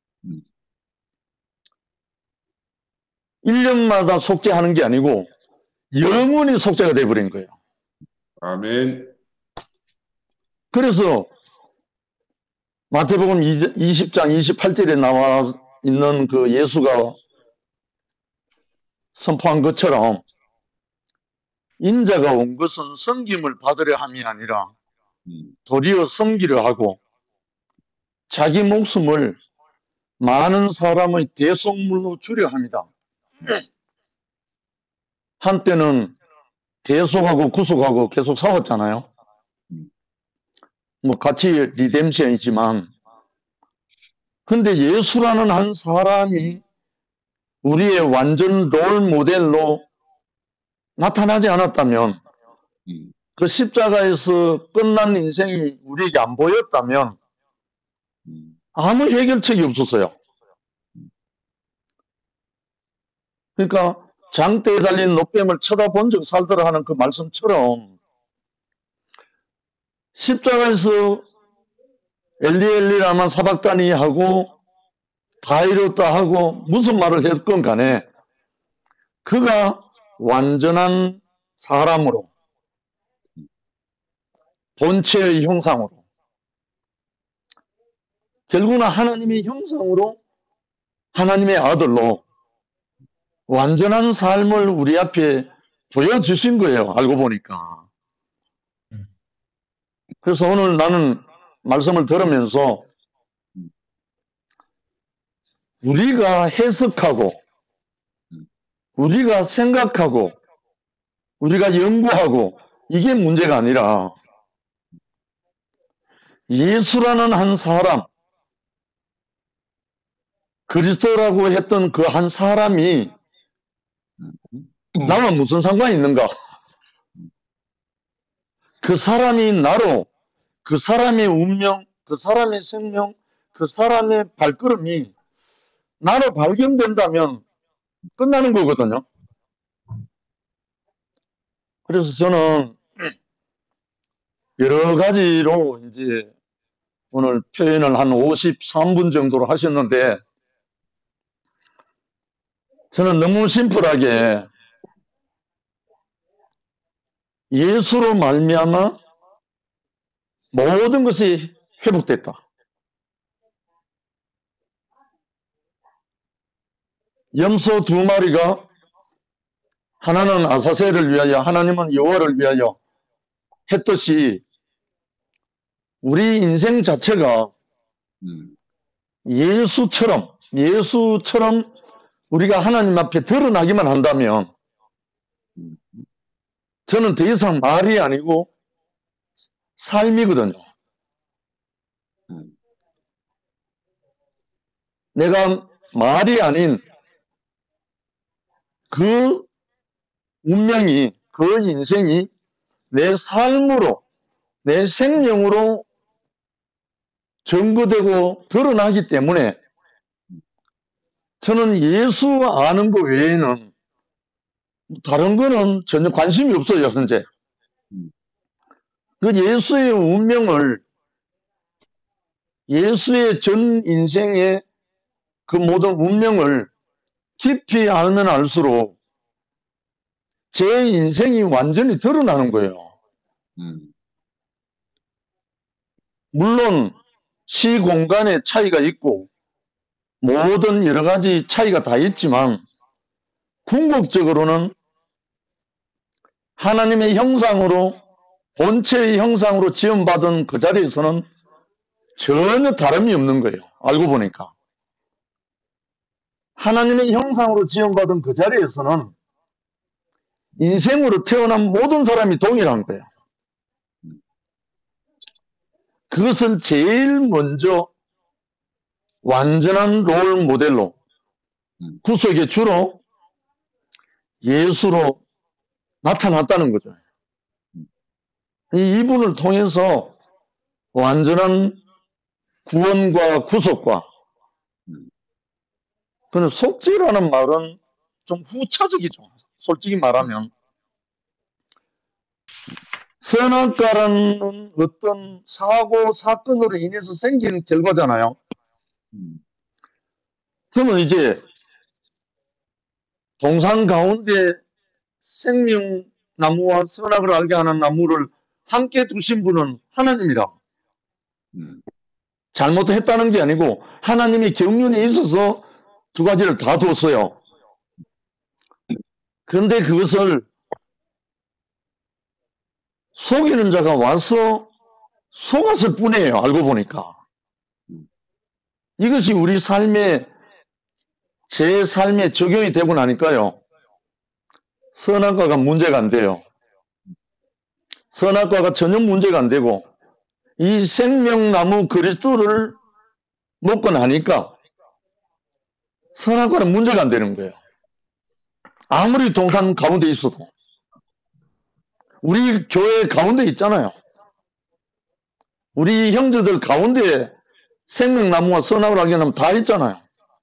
Speaker 6: 1년마다 속죄하는 게 아니고 영원히 속죄가 돼버린 거예요.
Speaker 2: 아멘.
Speaker 6: 그래서 마태복음 20장 28절에 나와 있는 그 예수가 선포한 것처럼 인자가 온 것은 섬김을 받으려 함이 아니라 도리어 섬기려 하고 자기 목숨을 많은 사람의 대속물로 주려 합니다. 한때는 대속하고 구속하고 계속 싸웠잖아요. 뭐 같이 리뎀션이지만 근데 예수라는 한 사람이 우리의 완전 롤 모델로 나타나지 않았다면 그 십자가에서 끝난 인생이 우리에게 안 보였다면 아무 해결책이 없었어요. 그러니까 장대에 달린 노뱀을 쳐다본 적 살더라 하는 그 말씀처럼 십자가에서 엘리엘리라만 사박다니 하고 다이로타 하고 무슨 말을 했건 간에 그가 완전한 사람으로 본체의 형상으로 결국은 하나님의 형상으로 하나님의 아들로 완전한 삶을 우리 앞에 보여주신 거예요. 알고 보니까. 그래서 오늘 나는 말씀을 들으면서 우리가 해석하고 우리가 생각하고 우리가 연구하고 이게 문제가 아니라 예수라는 한 사람, 그리스도라고 했던 그 한 사람이 나와 무슨 상관이 있는가? 그 사람이 나로, 그 사람의 운명, 그 사람의 생명, 그 사람의 발걸음이 나로 발견된다면 끝나는 거거든요. 그래서 저는 여러 가지로 이제 오늘 표현을 한 53분 정도로 하셨는데 저는 너무 심플하게 예수로 말미암아 모든 것이 회복됐다. 염소 2마리가 하나는 아사셀을 위하여 하나님은 여호와를 위하여 했듯이 우리 인생 자체가 예수처럼 우리가 하나님 앞에 드러나기만 한다면 저는 더 이상 말이 아니고 삶이거든요. 내가 말이 아닌 그 운명이, 그 인생이 내 삶으로, 내 생명으로 증거되고 드러나기 때문에 저는 예수 아는 것 외에는 다른 거는 전혀 관심이 없어요, 현재. 그 예수의 운명을, 예수의 전 인생의 그 모든 운명을 깊이 알면 알수록 제 인생이 완전히 드러나는 거예요. 물론 시공간의 차이가 있고 모든 여러 가지 차이가 다 있지만 궁극적으로는 하나님의 형상으로 본체의 형상으로 지음받은 그 자리에서는 전혀 다름이 없는 거예요. 알고 보니까. 하나님의 형상으로 지음받은 그 자리에서는 인생으로 태어난 모든 사람이 동일한 거예요. 그것을 제일 먼저 완전한 롤 모델로 구속의 주로 예수로 나타났다는 거죠. 이분을 통해서 완전한 구원과 구속과 그는 속죄라는 말은 좀 후차적이죠. 솔직히 말하면 선악과라는 어떤 사고 사건으로 인해서 생기는 결과잖아요. 그러면 이제 동산 가운데 생명나무와 선악을 알게 하는 나무를 함께 두신 분은 하나님이라. 잘못했다는 게 아니고 하나님이 경륜이 있어서 두 가지를 다 뒀어요. 그런데 그것을 속이는 자가 와서 속았을 뿐이에요. 알고 보니까. 이것이 우리 삶에 제 삶에 적용이 되고 나니까요. 선악과가 문제가 안 돼요. 선악과가 전혀 문제가 안 되고 이 생명나무 그리스도를 먹고 나니까 선악과는 문제가 안 되는 거예요. 아무리 동산 가운데 있어도. 우리 교회 가운데 있잖아요. 우리 형제들 가운데 생명나무와 선악을 알게 하면 다 있잖아요.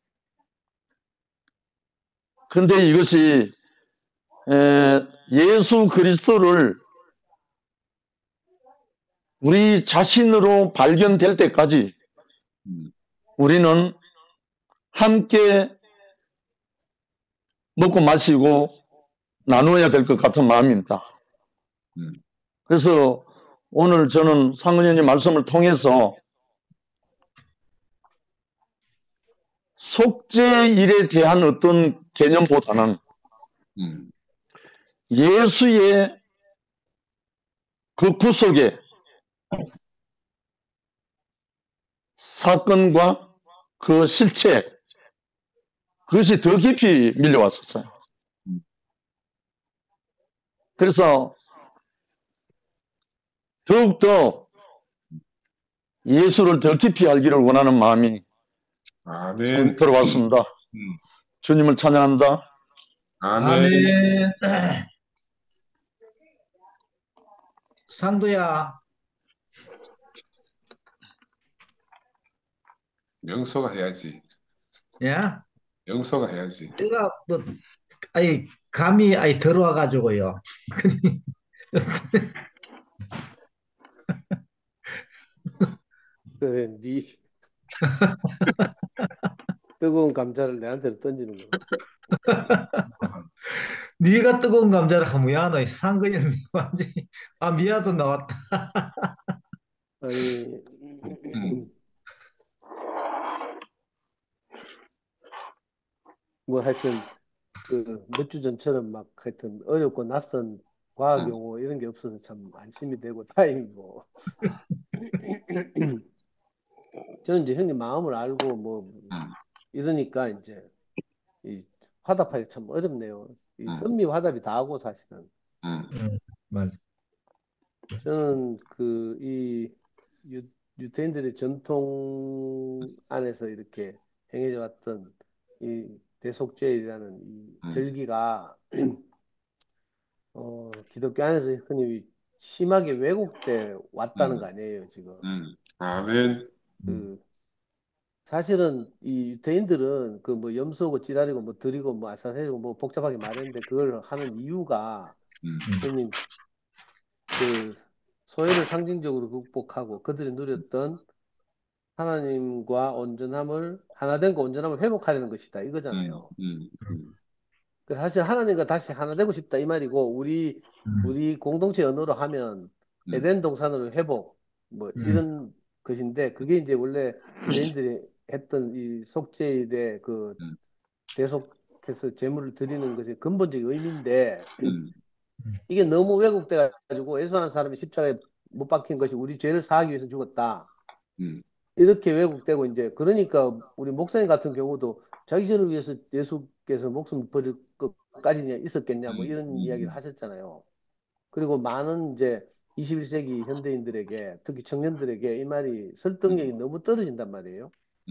Speaker 6: 그런데 이것이 예수 그리스도를 우리 자신으로 발견될 때까지 우리는 함께 먹고 마시고 나누어야 될 것 같은 마음입니다. 그래서 오늘 저는 상은현님 말씀을 통해서 속죄일에 대한 어떤 개념보다는 예수의 그 구속의 사건과 그 실체, 그것이 더 깊이 밀려왔었어요. 그래서 더욱더 예수를 더 깊이 알기를 원하는 마음이
Speaker 2: 아멘.
Speaker 6: 들어왔습니다. 주님을 찬양합니다.
Speaker 2: 아멘.
Speaker 1: 아멘. 상도야,
Speaker 2: 명서가 해야지.
Speaker 1: 예?
Speaker 2: 명서가 해야지.
Speaker 1: 내가 뭐, 아니, 감이 아니 들어와가지고요.
Speaker 7: 그래, 네 뜨거운 감자를 내한테 던지는 거.
Speaker 1: 네가 뜨거운 감자를 하면 미안해. 상근형 완전히 미아도 나왔다.
Speaker 7: 아니, 뭐 하여튼 그 몇 주 전처럼 막 하여튼 어렵고 낯선 과학 용어 이런 게 없어서 참 안심이 되고 다행이고. 저는 이제 형님 마음을 알고 뭐 이러니까 이제 이 화답하기 참 어렵네요. 이 선미 화답이 다하고 사실은.
Speaker 1: 맞아.
Speaker 7: 저는 그 이 유대인들의 전통 안에서 이렇게 행해져 왔던 이 대속죄일이라는 이 절기가 기독교 안에서 흔히 심하게 왜곡돼 왔다는 거 아니에요, 지금.
Speaker 2: 아멘.
Speaker 7: 사실은 이 유대인들은 그 뭐 염소고 찌라리고 뭐 드리고 뭐 아사세리고 뭐 복잡하게 말했는데 그걸 하는 이유가 형님 그 소외를 상징적으로 극복하고 그들이 누렸던 하나님과 온전함을 하나된 거 온전함을 회복하려는 것이다 이거잖아요. 그 사실 하나님과 다시 하나 되고 싶다 이 말이고 우리 공동체 언어로 하면 에덴 동산으로 회복 뭐 이런 것인데 그게 이제 원래 유대인들이 했던 이 속죄일에 그 대속해서 제물을 드리는 것의 근본적인 의미인데 이게 너무 왜곡돼 가지고 예수라는 사람이 십자가에 못 박힌 것이 우리 죄를 사하기 위해서 죽었다. 이렇게 왜곡되고 이제 그러니까 우리 목사님 같은 경우도 자기 죄를 위해서 예수께서 목숨을 버릴 것까지 있었겠냐 뭐 이런 이야기를 하셨잖아요. 그리고 많은 이제 21세기 현대인들에게 특히 청년들에게 이 말이 설득력이 너무 떨어진단 말이에요.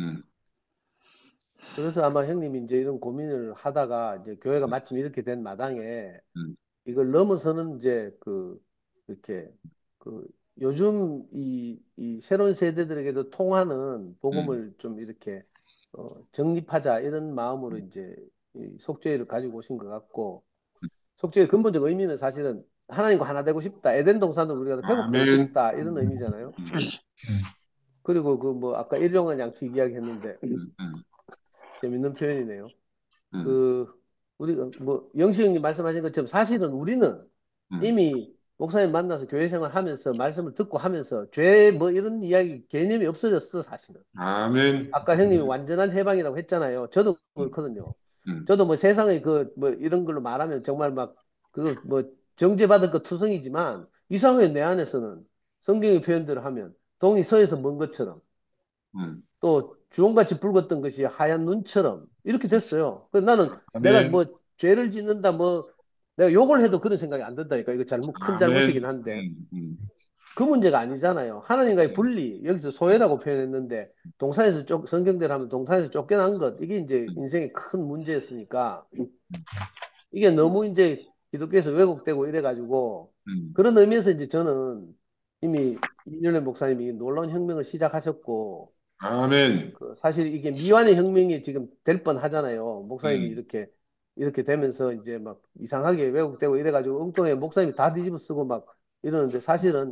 Speaker 7: 그래서 아마 형님이 이제 이런 고민을 하다가 이제 교회가 마침 이렇게 된 마당에 이걸 넘어서는 이제 이렇게 요즘 이 새로운 세대들에게도 통하는 복음을 좀 이렇게 정립하자 이런 마음으로 이제 이 속죄를 가지고 오신 것 같고 속죄의 근본적 의미는 사실은 하나님과 하나 되고 싶다. 에덴 동산으로 우리가 회복되고 싶다 이런 의미잖아요. 그리고 그 뭐 아까 일용할 양식 이야기했는데 재밌는 표현이네요. 우리가 뭐 영식 형님 말씀하신 것처럼 사실은 우리는 이미 목사님 만나서 교회 생활하면서 말씀을 듣고 하면서 죄 뭐 이런 이야기 개념이 없어졌어 사실은.
Speaker 2: 아멘.
Speaker 7: 아까 형님이 완전한 해방이라고 했잖아요. 저도 그렇거든요. 저도 뭐 세상의 뭐 이런 걸로 말하면 정말 막 뭐 정죄받을 것 투성이지만 이상하게 내 안에서는 성경의 표현대로 하면 동이 서에서 먼 것처럼 또 주홍같이 붉었던 것이 하얀 눈처럼 이렇게 됐어요. 그래서 나는 내가 뭐 죄를 짓는다 뭐 내가 욕을 해도 그런 생각이 안 든다니까. 이거 큰 잘못이긴 한데 그 문제가 아니잖아요. 하나님과의 분리 여기서 소외라고 표현했는데 동산에서 성경대로 하면 동산에서 쫓겨난 것 이게 이제 인생의 큰 문제였으니까 이게 너무 이제 기독교에서 왜곡되고 이래가지고 그런 의미에서 이제 저는 이미 이윤래 목사님이 놀라운 혁명을 시작하셨고
Speaker 2: 아멘.
Speaker 7: 사실 이게 미완의 혁명이 지금 될 뻔하잖아요. 목사님이 이렇게 되면서 이제 막 이상하게 왜곡되고 이래가지고 엉뚱하게 목사님이 다 뒤집어 쓰고 막 이러는데 사실은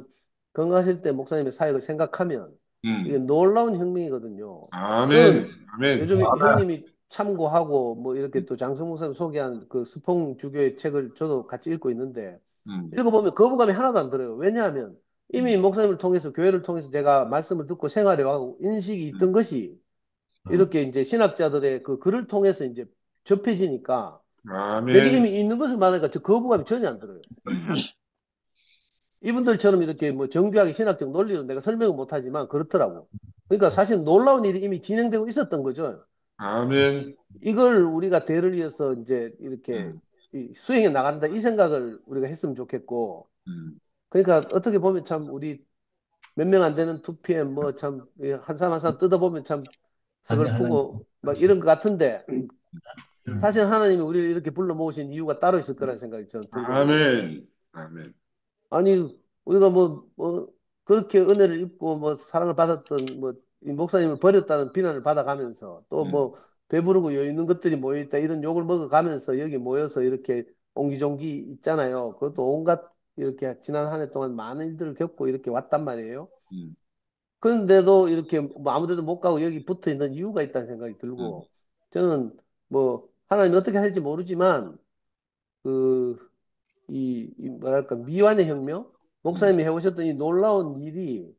Speaker 7: 건강하실 때 목사님의 사역을 생각하면 이게 놀라운 혁명이거든요.
Speaker 2: 아멘, 아멘.
Speaker 7: 요즘 형님이 참고하고 뭐 이렇게 또 장성 목사님 소개한 그 스풍 주교의 책을 저도 같이 읽고 있는데 읽어보면 거부감이 하나도 안 들어요. 왜냐하면 이미 목사님을 통해서 교회를 통해서 제가 말씀을 듣고 생활해가고 인식이 있던 것이 이렇게 이제 신학자들의 그 글을 통해서 이제 접해지니까 내가
Speaker 2: 아멘.
Speaker 7: 이미 있는 것을 말하니까 저 거부감이 전혀 안 들어요. 이분들처럼 이렇게 뭐 정교하게 신학적 논리로 내가 설명을 못하지만 그렇더라고. 그러니까 사실 놀라운 일이 이미 진행되고 있었던 거죠.
Speaker 2: 아멘.
Speaker 7: 이걸 우리가 대를 이어서 이제 이렇게 수행해 나간다 이 생각을 우리가 했으면 좋겠고. 그러니까 어떻게 보면 참 우리 몇 명 안 되는 2PM 뭐 참 한 사람 한 사람 뜯어보면 참 서글프고 막 이런 것 같은데 사실 하나님이 우리를 이렇게 불러 모으신 이유가 따로 있을 거라는 생각이 저는 들거든요.
Speaker 2: 아멘. 아멘.
Speaker 7: 아니 우리가 뭐 그렇게 은혜를 입고 뭐 사랑을 받았던 뭐 이 목사님을 버렸다는 비난을 받아가면서 또 뭐 배부르고 여유 있는 것들이 모여있다 이런 욕을 먹어가면서 여기 모여서 이렇게 옹기종기 있잖아요. 그것도 온갖 이렇게 지난 한 해 동안 많은 일들을 겪고 이렇게 왔단 말이에요. 그런데도 이렇게 뭐 아무 데도 못 가고 여기 붙어 있는 이유가 있다는 생각이 들고 저는 뭐 하나님이 어떻게 할지 모르지만 이 뭐랄까 미완의 혁명 목사님이 해오셨던 이 놀라운 일이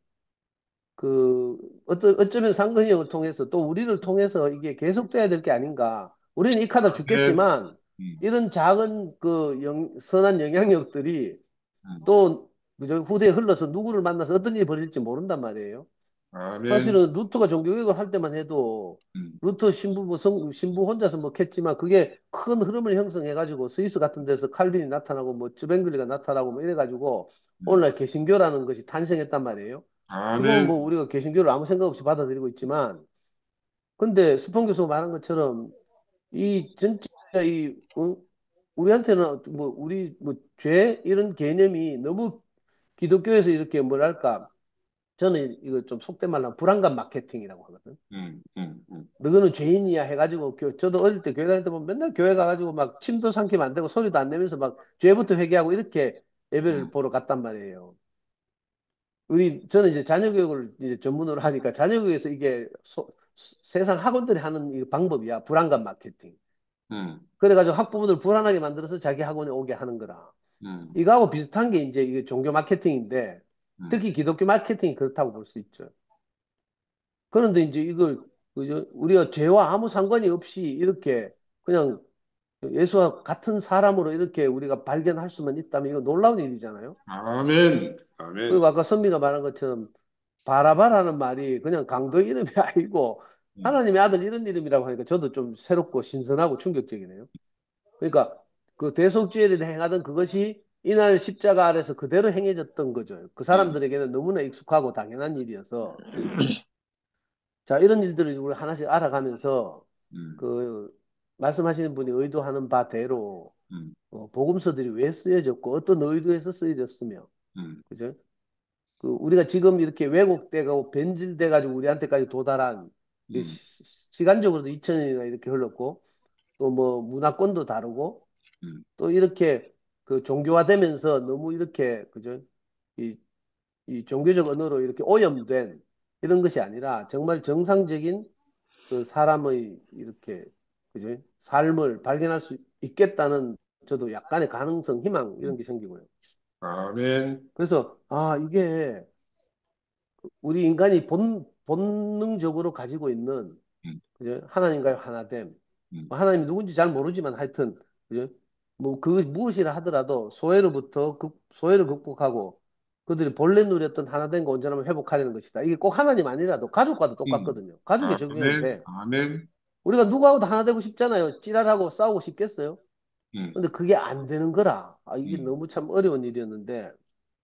Speaker 7: 어쩌면 상근형을 통해서 또 우리를 통해서 이게 계속돼야 될 게 아닌가. 우리는 이 카드
Speaker 2: 아멘.
Speaker 7: 죽겠지만 이런 작은 선한 영향력들이 또 그저 후대에 흘러서 누구를 만나서 어떤 일이 벌어질지 모른단 말이에요.
Speaker 2: 아멘.
Speaker 7: 사실은 루터가 종교개혁을 할 때만 해도 루터 신부 신부 혼자서 뭐 했지만 그게 큰 흐름을 형성해가지고 스위스 같은 데서 칼빈이 나타나고 뭐 쯔뱅글리가 나타나고 뭐 이래가지고 오늘날 개신교라는 것이 탄생했단 말이에요. 지금은 뭐
Speaker 2: 아멘.
Speaker 7: 우리가 개신교를 아무 생각 없이 받아들이고 있지만 근데 스폰 교수가 말한 것처럼 이 진짜 우리한테는 뭐 우리 뭐 죄 이런 개념이 너무 기독교에서 이렇게 뭐랄까 저는 이거 좀 속된 말로 하면 불안감 마케팅이라고 하거든. 너는 죄인이야 해가지고 저도 어릴 때 교회 다닐 때 보면 맨날 교회 가가지고 막 침도 삼키면 안 되고 소리도 안 내면서 막 죄부터 회개하고 이렇게 예배를 보러 갔단 말이에요. 저는 이제 자녀교육을 이제 전문으로 하니까 자녀교육에서 이게 세상 학원들이 하는 이 방법이야. 불안감 마케팅. 그래가지고 학부모들 불안하게 만들어서 자기 학원에 오게 하는 거라. 이거하고 비슷한 게 이제 이게 종교 마케팅인데 특히 기독교 마케팅이 그렇다고 볼 수 있죠. 그런데 이제 이걸 우리가 죄와 아무 상관이 없이 이렇게 그냥 예수와 같은 사람으로 이렇게 우리가 발견할 수만 있다면 이거 놀라운 일이잖아요.
Speaker 2: 아멘. 아멘.
Speaker 7: 그리고 아까 선미가 말한 것처럼 바라바라는 말이 그냥 강도 이름이 아니고 하나님의 아들 이런 이름이라고 하니까 저도 좀 새롭고 신선하고 충격적이네요. 그러니까 그 대속죄를 행하던 그것이 이날 십자가 아래서 그대로 행해졌던 거죠. 그 사람들에게는 너무나 익숙하고 당연한 일이어서 자 이런 일들을 우리 하나씩 알아가면서 그 말씀하시는 분이 의도하는 바대로 복음서들이 왜 쓰여졌고 어떤 의도에서 쓰여졌으며 그죠? 우리가 지금 이렇게 왜곡돼가고 변질돼가지고 우리한테까지 도달한 시간적으로도 2000년이나 이렇게 흘렀고 또 뭐 문화권도 다르고 또 이렇게 그 종교화되면서 너무 이렇게 그죠? 이, 이 종교적 언어로 이렇게 오염된 이런 것이 아니라 정말 정상적인 그 사람의 이렇게 그죠? 삶을 발견할 수 있겠다는 저도 약간의 가능성, 희망 이런 게 생기고요.
Speaker 2: 아멘.
Speaker 7: 그래서 이게 우리 인간이 본능적으로 가지고 있는 그죠? 하나님과의 하나됨. 하나님이 누군지 잘 모르지만 하여튼 그죠? 뭐 그 무엇이라 하더라도 소외를 극복하고 그들이 본래 누렸던 하나됨과 온전함을 회복하려는 것이다. 이게 꼭 하나님 아니라도 가족과도 똑같거든요. 가족에 적용해도
Speaker 2: 아멘.
Speaker 7: 돼.
Speaker 2: 아멘.
Speaker 7: 우리가 누구하고도 하나 되고 싶잖아요. 찌랄하고 싸우고 싶겠어요? 근데 그게 안 되는 거라. 이게 너무 참 어려운 일이었는데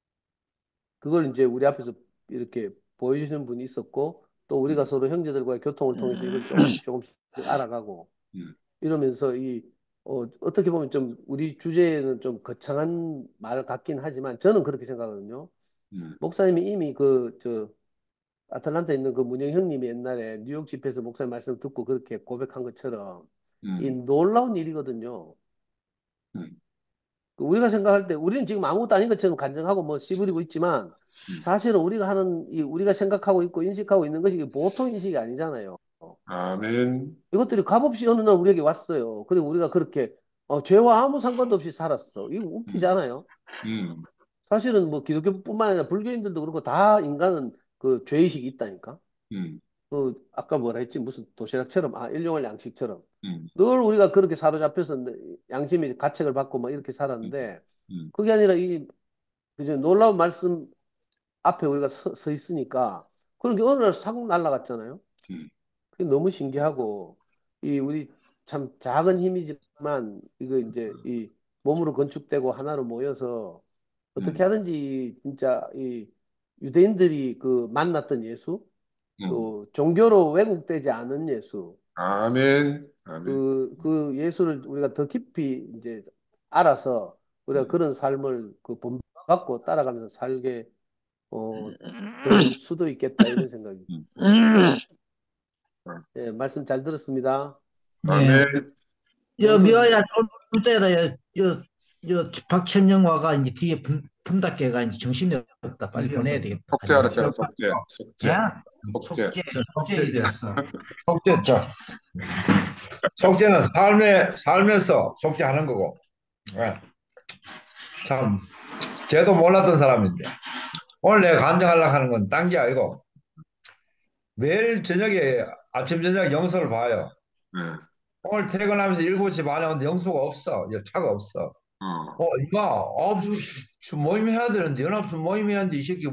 Speaker 7: 그걸 이제 우리 앞에서 이렇게 보여주시는 분이 있었고 또 우리가 서로 형제들과의 교통을 통해서 이걸 조금씩 알아가고 이러면서 어떻게 보면 좀 우리 주제에는 좀 거창한 말 같긴 하지만 저는 그렇게 생각하거든요. 목사님이 이미 아틀란타에 있는 그 문영 형님이 옛날에 뉴욕 집회에서 목사님 말씀 듣고 그렇게 고백한 것처럼 이 놀라운 일이거든요. 우리가 생각할 때 우리는 지금 아무것도 아닌 것처럼 간증하고 뭐 씨부리고 있지만 사실은 우리가 하는 우리가 생각하고 있고 인식하고 있는 것이 보통 인식이 아니잖아요.
Speaker 2: 아멘.
Speaker 7: 이것들이 값없이 어느 날 우리에게 왔어요. 그리고 우리가 그렇게 죄와 아무 상관도 없이 살았어. 이거 웃기잖아요. 사실은 뭐 기독교뿐만 아니라 불교인들도 그렇고 다 인간은 그 죄의식이 있다니까. 그 아까 뭐라 했지 무슨 도시락처럼 일용할 양식처럼 늘 우리가 그렇게 사로잡혀서 양심의 가책을 받고 막 이렇게 살았는데 그게 아니라 이 그저 놀라운 말씀 앞에 우리가 서 있으니까 그런 게 어느 날 싹 날아갔잖아요. 그게 너무 신기하고 우리 참 작은 힘이지만 이거 이제 이 몸으로 건축되고 하나로 모여서 어떻게 하든지 진짜 이 유대인들이 그 만났던 예수 또 종교로 왜곡되지 않은 예수
Speaker 2: 아멘. 아멘.
Speaker 7: 그 예수를 우리가 더 깊이 이제 알아서 우리가 그런 삶을 그 본받고 따라가면서 살게 될 수도 있겠다 이런 생각이. 예, 말씀 잘 들었습니다.
Speaker 1: 네.
Speaker 2: 아멘.
Speaker 1: 미아야 좀 때라 박천영화가 이제 뒤에 품닫게가 이제 정신이 없다. 빨리 보내야 되겠다.
Speaker 2: 속죄 알았잖아. 속죄.
Speaker 1: 야?
Speaker 2: 속죄.
Speaker 1: 속죄 됐어.
Speaker 8: 속죄죠. 속죄는 삶에서 속죄하는 거고. 예. 참, 쟤도 몰랐던 사람인데. 오늘 내가 간증하려고 하는 건 딴 게 아니고, 매일 저녁에, 아침, 저녁 영서를 봐요. 오늘 퇴근하면서 7시 반에 오는데 영수가 없어. 차가 없어. 임마, 9시 모임 해야 되는데, 연합수 모임 해야 되는데, 이 새끼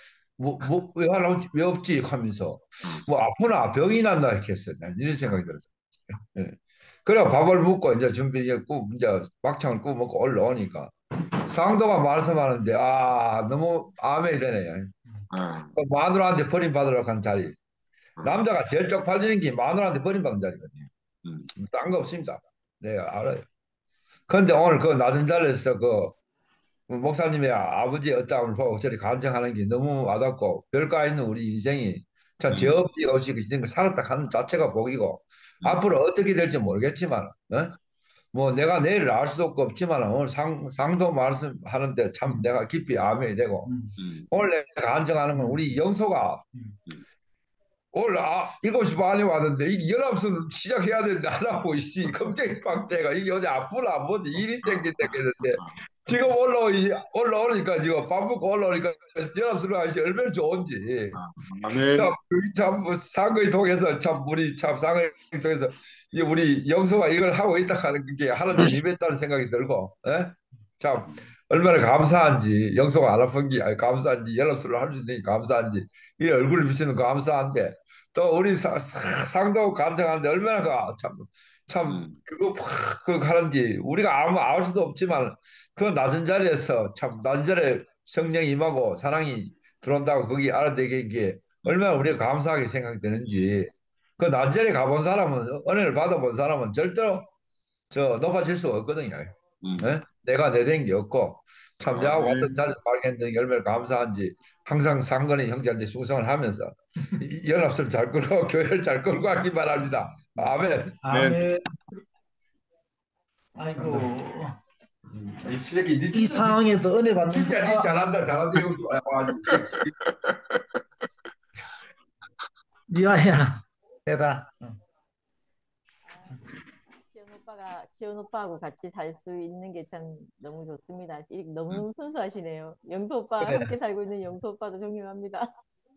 Speaker 8: 왜 없지? 하면서, 뭐, 아프나, 병이 났나, 이렇게 했어요. 이런 생각이 들었어요. 예. 그래, 밥을 먹고, 이제 준비, 이제 막창을 구워 먹고 올라오니까, 상도가 말씀하는데, 너무 아멘이 되네. 그 마누라한테 버림받으러 간 자리. 남자가 제일 쪽팔리는 게 마누라한테 버림받은 자리거든요. 딴 거 없습니다. 내가 알아요. 그런데 오늘 그 낮은 자리에서 그 목사님의 아버지의 어떠함을 보고 저리 간증하는 게 너무 와닿고 별거 있는 우리 인생이 참 죄 없이 없이 그 살았다 하는 자체가 복이고 앞으로 어떻게 될지 모르겠지만 뭐 내가 내일을 알 수도 없지만 오늘 상도 말씀하는데 참 내가 깊이 아멘이 되고 오늘 내가 간증하는 건 우리 영소가 오늘 7시 반에 왔는데 이 연합선 시작해야 되는데 안 하고 있지 걱정이 빡대가 이게 어디 아프나 뭐지 일이 생긴다 그랬는데 지금 올라오니까 지금 밥 먹고 올라오니까 연합선을 하시 얼마나 좋은지 참 상거에 통해서 참 우리 참 상거에 통해서 우리 영소가 이걸 하고 있다 하는 게 하나님 임했다는 생각이 들고 참 얼마나 감사한지 영소가 안 아픈 게 감사한지 연합선을 할 수 있는 게 감사한지 이 얼굴을 비치는 감사한데 또 우리 상도 감정하는데 얼마나 참 그거 그 하는지 우리가 아무 알 수도 없지만 그 낮은 자리에서 참 낮은 자리에 성령이 임하고 사랑이 들어온다고 거기 알아되게 게 얼마나 우리가 감사하게 생각되는지 그 낮은 자리에 가본 사람은 은혜를 받아본 사람은 절대로 높아질 수가 없거든요. 내가 내된 게 없고 참 내하고 같은 자리에서 발견된 게 얼마나 감사한지 항상 상근의 형제한테 충성을 하면서 연합을 잘 끌고 교회를 잘 끌고 가기 바랍니다. 아멘.
Speaker 1: 아멘. 아이고. 이 상황에도 은혜 받는
Speaker 8: 진짜 잘한다.
Speaker 1: 미아야 해라.
Speaker 9: 지원 오빠하고 같이 살 수 있는 게 참 너무 좋습니다. 너무 순수하시네요. 영수 오빠
Speaker 1: 그래.
Speaker 9: 함께 살고 있는 영수 오빠도 존경합니다.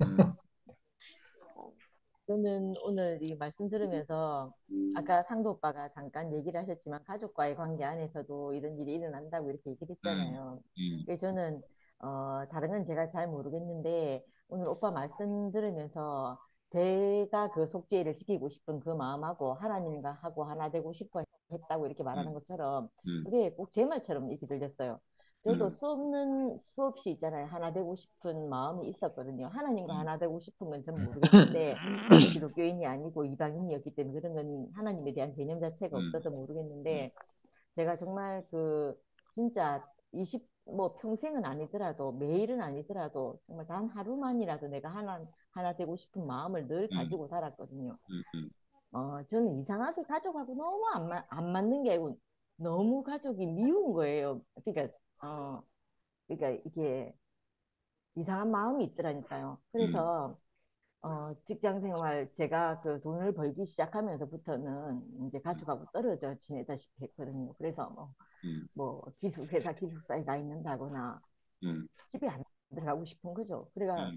Speaker 9: 저는 오늘 이 말씀 들으면서 아까 상도 오빠가 잠깐 얘기를 하셨지만 가족과의 관계 안에서도 이런 일이 일어난다고 이렇게 얘기를 했잖아요. 그래서 저는 다른 건 제가 잘 모르겠는데 오늘 오빠 말씀 들으면서 제가 그 속죄를 지키고 싶은 그 마음하고 하나님과 하고 하나 되고 싶어 했다고 이렇게 말하는 것처럼 그게 꼭 제 말처럼 이렇게 들렸어요. 저도 수없이 있잖아요. 하나 되고 싶은 마음이 있었거든요. 하나님과 하나 되고 싶은 건 전 모르겠는데 기독교인이 아니고 이방인이었기 때문에 그런 건 하나님에 대한 개념 자체가 없어서 모르겠는데 제가 정말 진짜 뭐 평생은 아니더라도 매일은 아니더라도 정말 단 하루만이라도 내가 하나 되고 싶은 마음을 늘 가지고 살았거든요. 저는 이상하게 가족하고 너무 안 맞는 게 아니고 너무 가족이 미운 거예요. 그러니까 이게 이상한 마음이 있더라니까요. 그래서 직장 생활 제가 그 돈을 벌기 시작하면서부터는 이제 가족하고 떨어져 지내다시피 했거든요. 그래서 뭐 회사 기숙사에 가 있는다거나 집에 안 들어가고 싶은 거죠. 그래가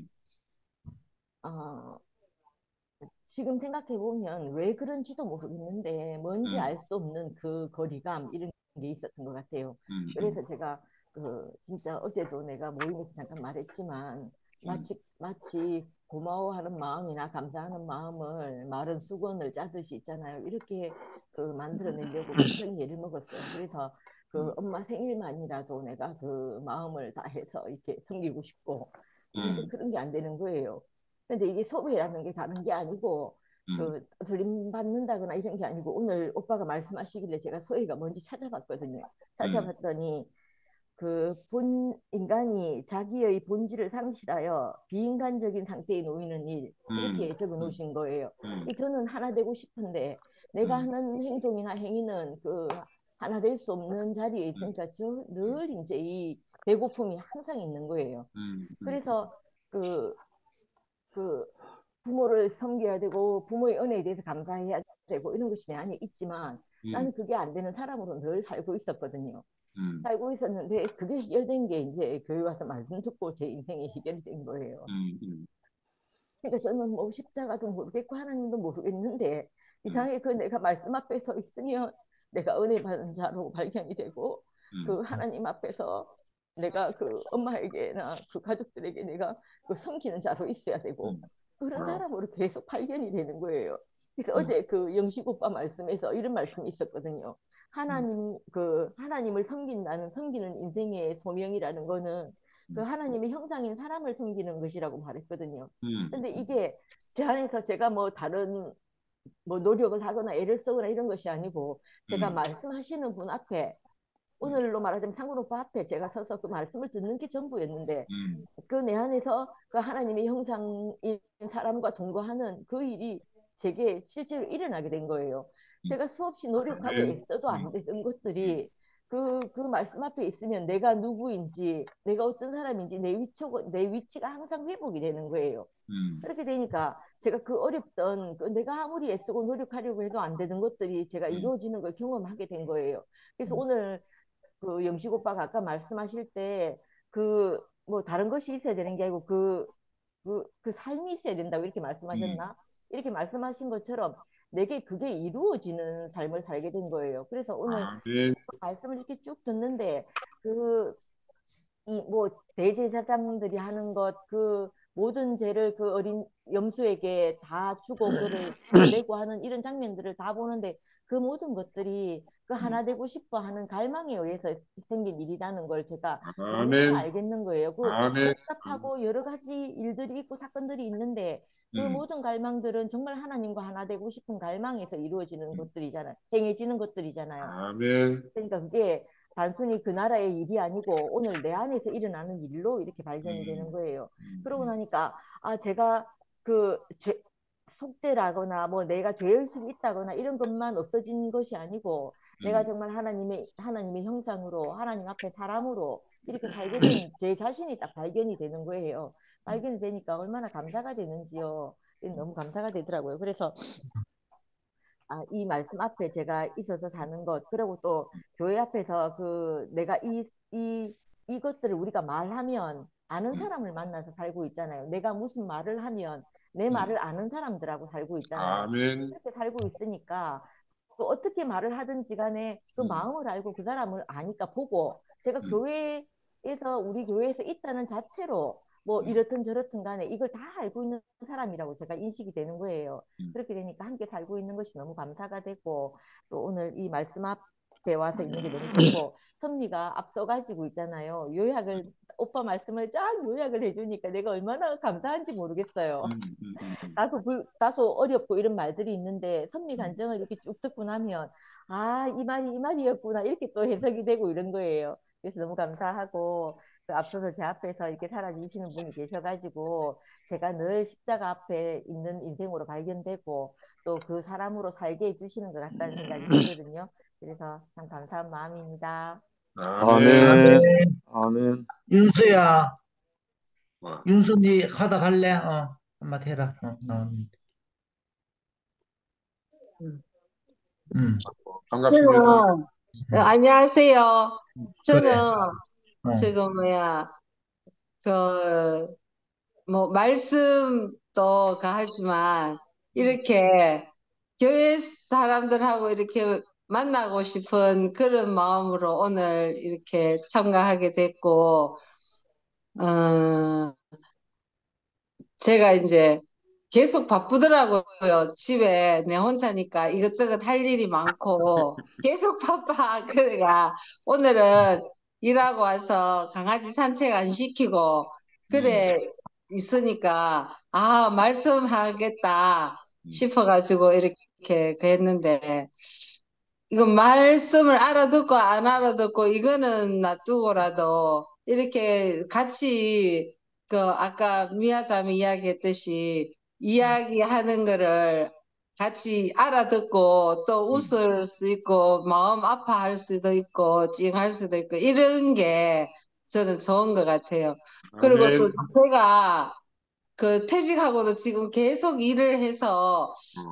Speaker 9: 지금 생각해 보면 왜 그런지도 모르겠는데 뭔지 알 수 없는 그 거리감 이런 게 있었던 것 같아요. 그래서 제가 그 진짜 어제도 내가 모임에서 잠깐 말했지만 마치 고마워하는 마음이나 감사하는 마음을 마른 수건을 짜듯이 있잖아요. 이렇게 그 만들어내려고 굉장히 애를 먹었어요. 그래서 그 엄마 생일만이라도 내가 그 마음을 다해서 이렇게 섬기고 싶고 근데 그런 게 안 되는 거예요. 근데 이게 소비라는 게 다른 게 아니고 그 들림받는다거나 이런 게 아니고 오늘 오빠가 말씀하시길래 제가 소외가 뭔지 찾아봤거든요. 찾아봤더니 그 인간이 자기의 본질을 상실하여 비인간적인 상태에 놓이는 일 이렇게 적어 놓으신 거예요. 저는 하나 되고 싶은데 내가 하는 행동이나 행위는 그 하나 될 수 없는 자리에 있으니까 늘 이제 이 배고픔이 항상 있는 거예요. 그래서 그 부모를 섬겨야 되고 부모의 은혜에 대해서 감사해야 되고 이런 것이 내 안에 있지만 나는 그게 안 되는 사람으로 늘 살고 있었거든요. 살고 있었는데 그게 해결된 게 이제 교회 와서 말씀 듣고 제 인생이 해결이 된 거예요. 그러니까 저는 뭐 십자가도 모르겠고 하나님도 모르겠는데 이상하게 그 내가 말씀 앞에 서 있으면 내가 은혜 받은 자로 발견이 되고 그 하나님 앞에서 내가 그 엄마에게나 그 가족들에게 내가 그 섬기는 자로 있어야 되고 그런 사람으로 계속 발견이 되는 거예요. 그래서 어제 그 영식 오빠 말씀에서 이런 말씀이 있었거든요. 하나님을 섬기는 인생의 소명이라는 거는 그 하나님의 형상인 사람을 섬기는 것이라고 말했거든요. 근데 이게 제 안에서 제가 뭐 다른 뭐 노력을 하거나 애를 쓰거나 이런 것이 아니고 제가 말씀하시는 분 앞에 오늘로 말하자면 상군 오빠 앞에 제가 서서 그 말씀을 듣는 게 전부였는데 그 내 안에서 그 하나님의 형상인 사람과 동거하는 그 일이 제게 실제로 일어나게 된 거예요. 제가 수없이 노력하고 애써도 안 되던 것들이 그 말씀 앞에 있으면 내가 누구인지 내가 어떤 사람인지 내 위치가 항상 회복이 되는 거예요. 그렇게 되니까 제가 그 어렵던 내가 아무리 애쓰고 노력하려고 해도 안 되는 것들이 제가 이루어지는 걸 경험하게 된 거예요. 그래서 오늘 그 영식 오빠가 아까 말씀하실 때 그 뭐 다른 것이 있어야 되는 게 아니고 그 삶이 있어야 된다고 이렇게 말씀하셨나? 이렇게 말씀하신 것처럼 내게 그게 이루어지는 삶을 살게 된 거예요. 그래서 오늘 말씀을 이렇게 쭉 듣는데 이 뭐 대제사장들이 하는 것 그 모든 죄를 그 어린 염소에게 다 주고 그를 내고 하는 이런 장면들을 다 보는데 그 모든 것들이 그 하나 되고 싶어 하는 갈망에 의해서 생긴 일이라는 걸 제가 너무나 알겠는 거예요. 그 복잡하고 여러 가지 일들이 있고 사건들이 있는데 그 모든 갈망들은 정말 하나님과 하나 되고 싶은 갈망에서 이루어지는 것들이잖아요. 행해지는 것들이잖아요. 그러니까 그게 단순히 그 나라의 일이 아니고 오늘 내 안에서 일어나는 일로 이렇게 발견이 되는 거예요. 그러고 나니까 제가 속죄라거나 뭐 내가 죄의식이 있다거나 이런 것만 없어진 것이 아니고 내가 정말 하나님의 형상으로 하나님 앞에 사람으로 이렇게 살게 된 제 자신이 딱 발견이 되는 거예요. 발견이 되니까 얼마나 감사가 되는지요. 너무 감사가 되더라고요. 그래서 이 말씀 앞에 제가 있어서 사는 것, 그리고 또 교회 앞에서 내가 이것들을 우리가 말하면 아는 사람을 만나서 살고 있잖아요. 내가 무슨 말을 하면 내 말을 아는 사람들하고 살고 있잖아요. 그렇게 살고 있으니까 또 어떻게 말을 하든지 간에 그 마음을 알고 그 사람을 아니까 보고 제가 우리 교회에서 있다는 자체로 뭐 이렇든 저렇든 간에 이걸 다 알고 있는 사람이라고 제가 인식이 되는 거예요. 그렇게 되니까 함께 살고 있는 것이 너무 감사가 되고 또 오늘 이 말씀 앞에 와서 있는 게 너무 좋고 선미가 앞서가지고 있잖아요. 오빠 말씀을 쫙 요약을 해주니까 내가 얼마나 감사한지 모르겠어요. 다소 어렵고 이런 말들이 있는데 선미 간증을 이렇게 쭉 듣고 나면 이 말이 이 말이었구나 이렇게 또 해석이 되고 이런 거예요. 그래서 너무 감사하고 그 앞서서 제 앞에서 이렇게 살아주시는 분이 계셔가지고 제가 늘 십자가 앞에 있는 인생으로 발견되고 또 그 사람으로 살게 해주시는 것 같다는 생각이 들거든요. 그래서 참 감사한 마음입니다.
Speaker 2: 아멘.
Speaker 6: 아멘.
Speaker 1: 아멘.
Speaker 6: 아멘.
Speaker 1: 윤수야,
Speaker 2: 뭐,
Speaker 1: 윤수니 하다 갈래? 한마디 해라. 음,
Speaker 2: 반갑습니다.
Speaker 10: 안녕하세요.
Speaker 1: 그래.
Speaker 10: 저는 지금 말씀도 하지만 이렇게 교회 사람들하고 이렇게 만나고 싶은 그런 마음으로 오늘 이렇게 참가하게 됐고, 어, 제가 이제 계속 바쁘더라고요. 집에 내 혼자니까 이것저것 할 일이 많고 계속 바빠. 그래가 오늘은 일하고 와서 강아지 산책 안 시키고 그래 있으니까 말씀하겠다 싶어가지고 이렇게 했는데 이건 말씀을 알아듣고 안 알아듣고 이거는 놔두고라도 이렇게 같이 아까 미아자매 이야기했듯이 이야기하는 거를 같이 알아듣고 또 웃을 수 있고 마음 아파할 수도 있고 찡할 수도 있고 이런 게 저는 좋은 것 같아요. 그리고 또
Speaker 2: 아멘.
Speaker 10: 제가 퇴직하고도 지금 계속 일을 해서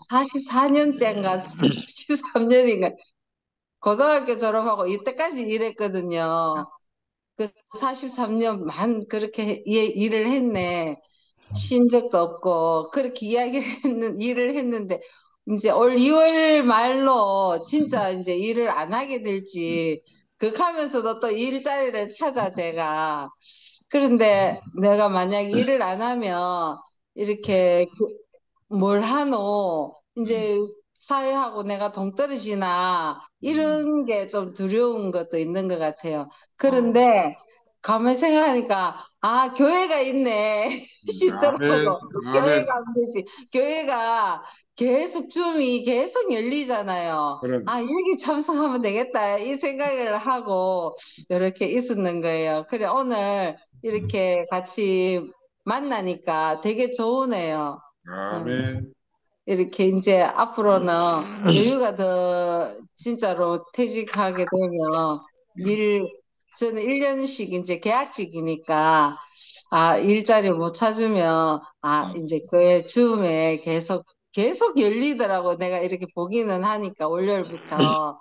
Speaker 10: 44년째인가 33년인가 고등학교 졸업하고 이때까지 일했거든요. 그 43년만 그렇게 일을 했네. 쉰 적도 없고 그렇게 일을 했는데 이제 올 2월 말로 진짜 이제 일을 안 하게 될지 극하면서도 또 일자리를 찾아 제가. 그런데 내가 만약 일을 안 하면 이렇게 뭘 하노 이제 사회하고 내가 동떨어지나 이런 게 좀 두려운 것도 있는 것 같아요. 그런데 가만히 생각하니까 교회가 있네
Speaker 2: 아멘.
Speaker 10: 싶더라고요.
Speaker 2: 아멘.
Speaker 10: 교회가 안 되지. 교회가 계속 줌이 계속 열리잖아요.
Speaker 2: 그럼,
Speaker 10: 여기 참석하면 되겠다 이 생각을 하고 이렇게 있었는 거예요. 그래 오늘 이렇게 같이 만나니까 되게 좋으네요.
Speaker 2: 아멘.
Speaker 10: 이렇게 이제 앞으로는 여유가 더 진짜로 퇴직하게 되면 저는 1년씩 이제 계약직이니까 일자리 못 찾으면 이제 교회 줌에 계속 열리더라고. 내가 이렇게 보기는 하니까 월요일부터.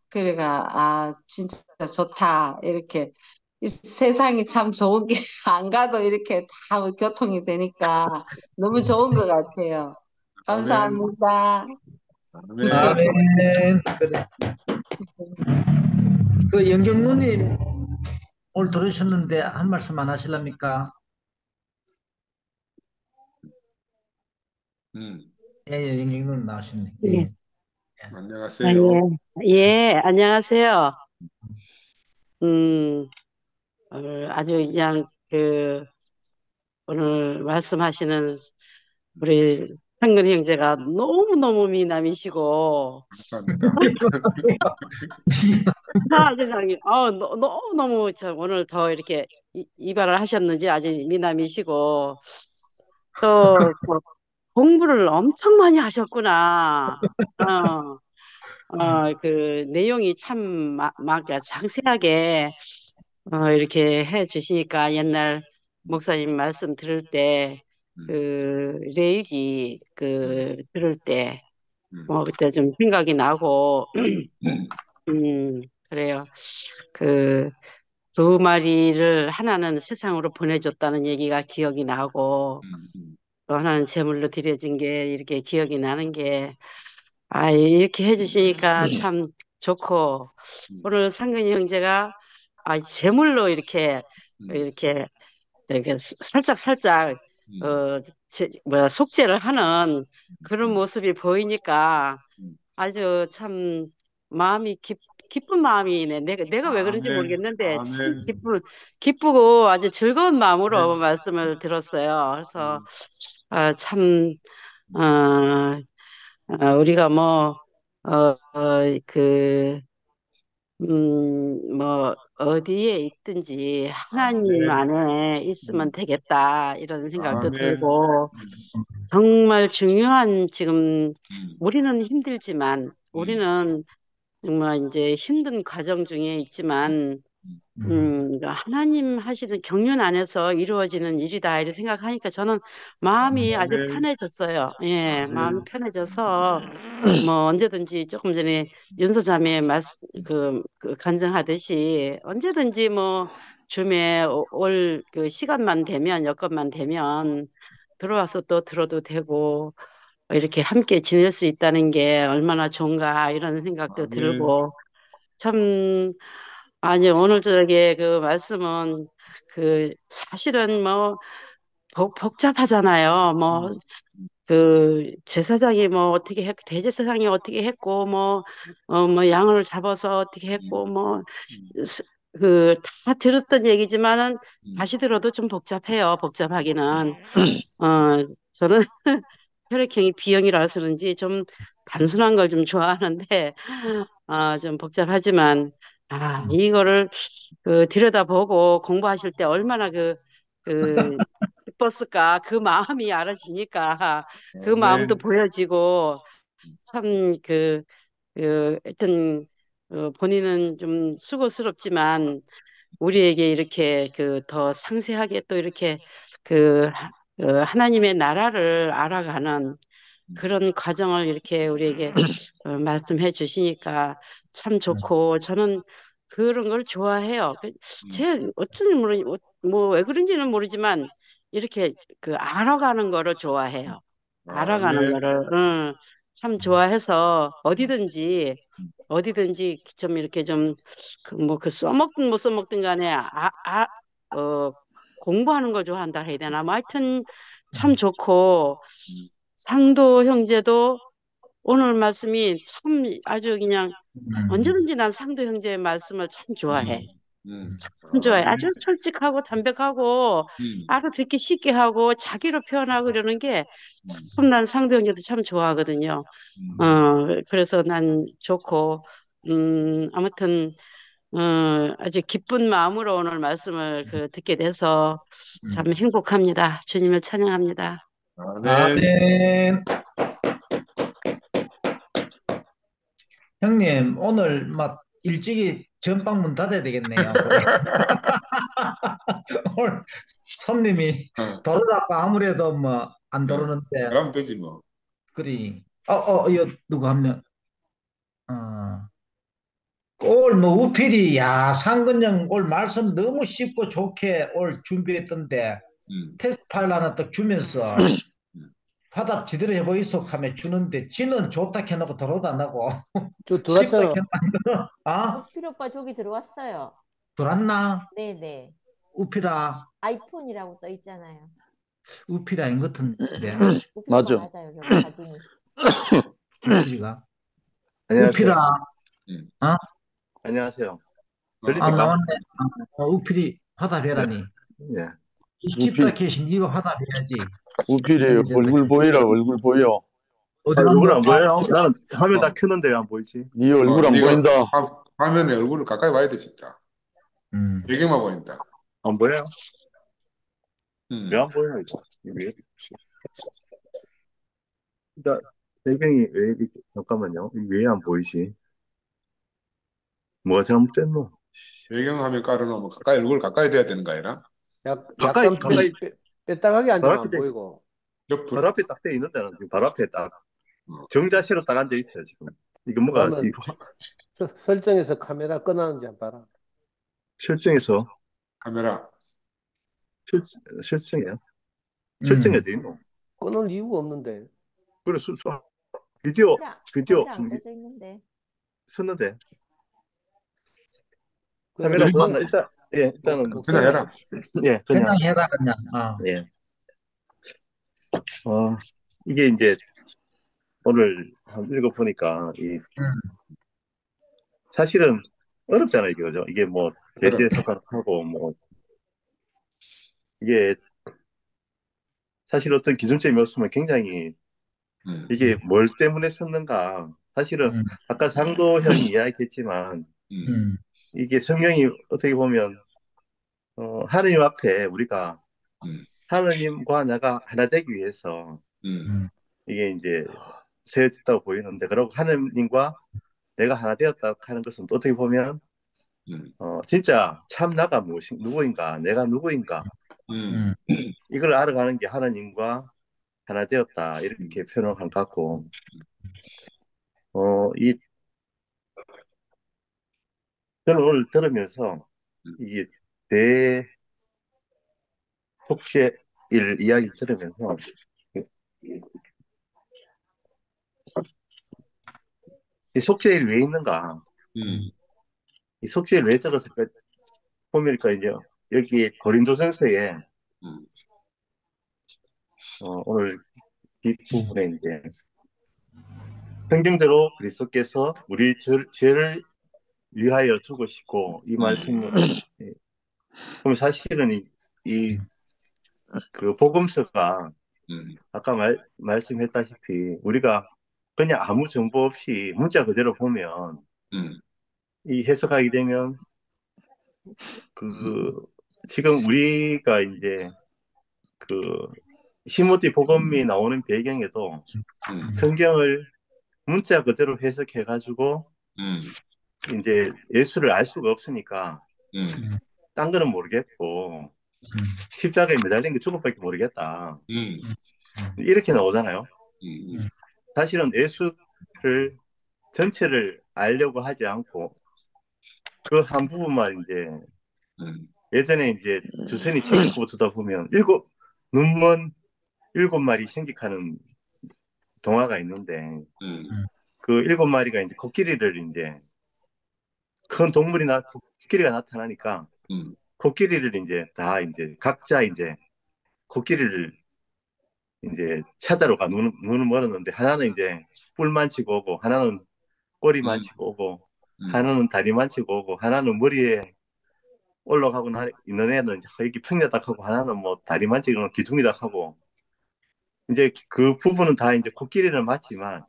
Speaker 10: 그래가 진짜 좋다. 이렇게 이 세상이 참 좋은 게 안 가도 이렇게 다 교통이 되니까 너무 좋은 것 같아요.
Speaker 2: 아멘.
Speaker 10: 감사합니다.
Speaker 2: 아멘.
Speaker 1: 아멘. 그래. 영경 누님 오늘 들으셨는데 한 말씀 안 하실랍니까? 예, 영경 누님 나오셨네.
Speaker 11: 예.
Speaker 2: 안녕하세요.
Speaker 11: 예, 안녕하세요. 아주 그냥 오늘 말씀하시는 우리 상근 형제가 너무너무 미남이시고,
Speaker 2: 감사합니다.
Speaker 11: 그냥, 너무너무 오늘 더 이렇게 이발을 하셨는지 아주 미남이시고, 또 공부를 엄청 많이 하셨구나. 그 내용이 참 상세하게 이렇게 해 주시니까 옛날 목사님 말씀 들을 때 레위기 들을 때 그때 좀 생각이 나고 그래요. 두 마리를 하나는 세상으로 보내줬다는 얘기가 기억이 나고 또 하나는 제물로 드려진 게 이렇게 기억이 나는 게 이렇게 해주시니까 참 좋고, 오늘 상근이 형제가, 제물로 이렇게 살짝, 속죄를 하는 그런 모습이 보이니까 아주 참 마음이 기쁜 마음이네. 내가 왜 그런지
Speaker 2: 아멘.
Speaker 11: 모르겠는데 참
Speaker 2: 아멘.
Speaker 11: 기쁘고 아주 즐거운 마음으로 말씀을 들었어요. 그래서, 참, 우리가 뭐, 뭐, 어디에 있든지 하나님
Speaker 2: 아멘.
Speaker 11: 안에 있으면 되겠다, 이런 생각도
Speaker 2: 아멘.
Speaker 11: 들고, 정말 중요한 지금, 우리는 힘들지만,
Speaker 2: 음,
Speaker 11: 우리는 정말 이제 힘든 과정 중에 있지만, 하나님 하시는 경륜 안에서 이루어지는 일이다, 이렇게 생각하니까 저는 마음이 아주
Speaker 2: 아멘.
Speaker 11: 편해졌어요. 예, 마음이
Speaker 2: 아멘.
Speaker 11: 편해져서, 뭐, 언제든지 조금 전에 윤소자매 그 간증하듯이 언제든지 뭐, 줌에 올 그 시간만 되면, 여건만 되면 들어와서 또 들어도 되고, 이렇게 함께 지낼 수 있다는 게 얼마나 좋은가, 이런 생각도
Speaker 2: 아멘.
Speaker 11: 들고, 참, 아니, 오늘 저녁에 그 말씀은 사실은 뭐, 복잡하잖아요. 뭐, 제사장이 뭐 어떻게 했고, 대제사장이 어떻게 했고, 뭐, 양을 잡아서 어떻게 했고, 뭐, 스- 다 들었던 얘기지만은 다시 들어도 좀 복잡해요. 복잡하기는. 저는 혈액형이 B형이라서 그런지 좀 단순한 걸 좀 좋아하는데, 좀 복잡하지만, 이거를 들여다보고 공부하실 때 얼마나 그, 기뻤을까. 그 마음이 알아지니까 그 마음도
Speaker 2: 아멘.
Speaker 11: 보여지고, 참, 하여튼, 본인은 좀 수고스럽지만, 우리에게 이렇게 더 상세하게 또 이렇게 하나님의 나라를 알아가는 그런 과정을 이렇게 우리에게 말씀해 주시니까 참 좋고 저는 그런 걸 좋아해요. 어쩐지 뭐 왜 그런지는 모르지만 이렇게 알아가는 거를 좋아해요. 알아가는
Speaker 2: 아멘.
Speaker 11: 거를 참 좋아해서 어디든지 좀 이렇게 좀 써먹든 못 써먹든 간에 어, 공부하는 걸 좋아한다 해야 되나? 뭐 하여튼 참 좋고 상도 형제도 오늘 말씀이 참 아주 그냥 언제든지 난 상도 형제의 말씀을 참 좋아해. 참 좋아해. 아주
Speaker 2: 아멘.
Speaker 11: 솔직하고 담백하고
Speaker 2: 음,
Speaker 11: 알아듣기 쉽게 하고 자기로 표현하고 그러는 게 참 난 상도 형제도 참 좋아하거든요. 그래서 난 좋고 아무튼 아주 기쁜 마음으로 오늘 말씀을 듣게 돼서 참 행복합니다. 주님을 찬양합니다.
Speaker 2: 아멘.
Speaker 1: 아멘. 형님, 오늘 막 일찍이 전방 문 닫아야 되겠네요. 그래. 오늘 손님이
Speaker 2: 어,
Speaker 1: 들어다가 아무래도 뭐 안 들어오는데,
Speaker 2: 그러면 되지 뭐.
Speaker 1: 그리. 이거 누구 한 명, 어, 올 뭐 우필이, 야, 상근형 올 말씀 너무 쉽고 좋게 올 준비했던데,
Speaker 2: 음,
Speaker 1: 테스트 파일 하나 딱 주면서, 화답 제대로 해보이소 하면 주는데, 지는 좋다 해놓고 들어도 안 하고,
Speaker 7: 저
Speaker 1: 쉽다
Speaker 7: 들어왔잖아.
Speaker 1: 해놓고 안 들어.
Speaker 9: 필 오빠 저기 들어왔어요.
Speaker 1: 들어왔나?
Speaker 9: 네네.
Speaker 1: 우필아,
Speaker 9: 아이폰이라고 떠 있잖아요.
Speaker 1: 우필아인 것 같은데,
Speaker 9: 우필 오빠
Speaker 6: 맞아.
Speaker 9: 맞아요. 저기 사진이.
Speaker 1: 우필이가.
Speaker 12: 안녕하세요.
Speaker 1: 우필아,
Speaker 2: 음.
Speaker 12: 안녕하세요.
Speaker 2: 어,
Speaker 12: 들립니까?
Speaker 1: 나왔네. 우필이 화답해라니.
Speaker 12: 예.
Speaker 1: 쉽다 캐시 네가 화답해야지.
Speaker 6: 우필이
Speaker 1: 어디 된다
Speaker 6: 얼굴
Speaker 1: 캐시.
Speaker 6: 보이라, 얼굴 보여.
Speaker 1: 어디
Speaker 12: 얼굴
Speaker 1: 간다.
Speaker 12: 안 보여요? 나는 화면 다
Speaker 2: 어,
Speaker 12: 켰는데 왜 안 보이지?
Speaker 6: 네 얼굴 안
Speaker 2: 네가
Speaker 6: 보인다.
Speaker 2: 화면에 얼굴을 가까이 봐야 돼, 진짜.
Speaker 1: 음.
Speaker 2: 배경만 보인다.
Speaker 12: 안 보여요?
Speaker 2: 음.
Speaker 12: 왜 안 보여요, 이거? 이게 일단 배경이 왜 이렇게 잠깐만요. 왜 안 보이지? 뭐가 잘못됐노?
Speaker 2: 배경화면 깔아놓으면 얼굴 가까이 돼야 되는 거 아니라?
Speaker 12: 가까이
Speaker 7: 약간
Speaker 12: 가까이
Speaker 7: 빼딱하게
Speaker 12: 바로
Speaker 7: 앉으면
Speaker 12: 앞에
Speaker 7: 안 보이고.
Speaker 2: 옆으로.
Speaker 12: 바로 앞에 딱 돼 있는 데는 지금 바로 앞에 딱
Speaker 2: 어.
Speaker 12: 정자세로 딱 앉아 있어요 지금. 이거 뭐가
Speaker 7: 그러면 설정에서 카메라 꺼놨는지 한번 봐라.
Speaker 12: 설정에서
Speaker 2: 카메라.
Speaker 12: 설정이야? 설정에 돼 있노?
Speaker 7: 꺼놓을 이유가 없는데.
Speaker 12: 그래서 비디오
Speaker 9: 카메라 안 꺼져 있는데.
Speaker 12: 썼는데
Speaker 7: 그냥
Speaker 12: 카메라
Speaker 1: 그리고
Speaker 12: 보았나? 일단은
Speaker 2: 그냥 해라.
Speaker 12: 예,
Speaker 1: 그냥 해라 그냥.
Speaker 12: 예. 이게 이제 오늘 읽어보니까 사실은 어렵잖아요, 이게, 그죠? 이게 뭐 제재 석학하고 뭐 이게 사실 어떤 기준점이 없으면 굉장히 이게 뭘 때문에 썼는가 사실은 아까 상도 형이 이야기했지만 이게 성경이 어떻게 보면 하느님 앞에 우리가 하느님과 내가 하나 되기 위해서 이게 이제 세워졌다고 보이는데, 그리고 하느님과 내가 하나 되었다 하는 것은 또 어떻게 보면 진짜 참 나가 누구인가, 내가 누구인가, 이걸 알아가는 게 하나님과 하나 되었다, 이렇게 표현을 한 것 같고, 저는 오늘 들으면서 이게 대속죄일 이야기를 들으면서 이 속죄일이 왜 있는가, 이 속죄일 왜 적었을까 보니까 이제 여기 고린도전서에 오늘 뒷부분에 이제 성경대로 그리스도께서 우리 죄를 위하여 죽으시고, 이 말씀은 그럼 사실은 그 복음서가 아까 말씀했다시피 우리가 그냥 아무 정보 없이 문자 그대로 보면 이 해석하게 되면 지금 우리가 이제 시모티 복음이 나오는 배경에도 성경을 문자 그대로 해석해 가지고 이제 예수를 알 수가 없으니까 딴 거는 모르겠고 십자가에 매달린 게 죽음밖에 모르겠다, 이렇게 나오잖아요. 사실은 예수를 전체를 알려고 하지 않고 그 한 부분만 이제 예전에 이제 주선이 책 보다 보면 눈먼 7마리 생직하는 동화가 있는데 그 7마리가 이제 코끼리를 이제 큰 코끼리가 나타나니까 코끼리를 이제 다 이제 각자 이제 코끼리를 이제 찾아러 눈은 멀었는데, 하나는 이제 뿔만 치고 오고, 하나는 꼬리만 치고 오고, 하나는 다리만 치고 오고, 하나는 머리에 올라가고 있는 애는 이렇게 평야딱 하고, 하나는 뭐 다리만 치고 기둥이딱 하고, 이제 그 부분은 다 이제 코끼리를 맞지만,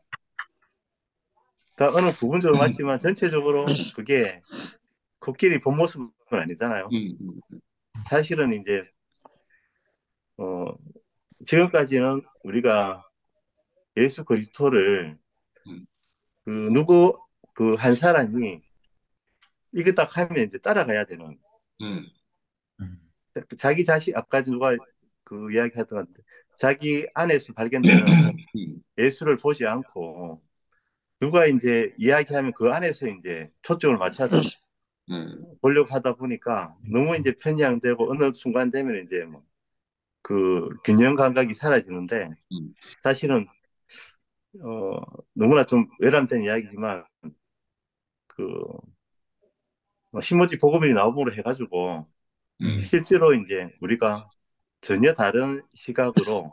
Speaker 12: 다 어느 부분적으로 맞지만 전체적으로 그게 코끼리 본 모습은 아니잖아요. 사실은 이제 지금까지는 우리가 예수 그리스도를 한 사람이 이거 딱 하면 이제 따라가야 되는, 자기 자신, 아까 누가 그 이야기 했던 것 같은데, 자기 안에서 발견되는 예수를 보지 않고 누가 이제 이야기하면 그 안에서 이제 초점을 맞춰서 보려고 하다 보니까 너무 이제 편향되고 어느 순간 되면 이제 뭐 그 균형 감각이 사라지는데, 사실은 너무나 좀 외람된 이야기지만 신모지 복음이 나옴으로 해가지고 실제로 이제 우리가 전혀 다른 시각으로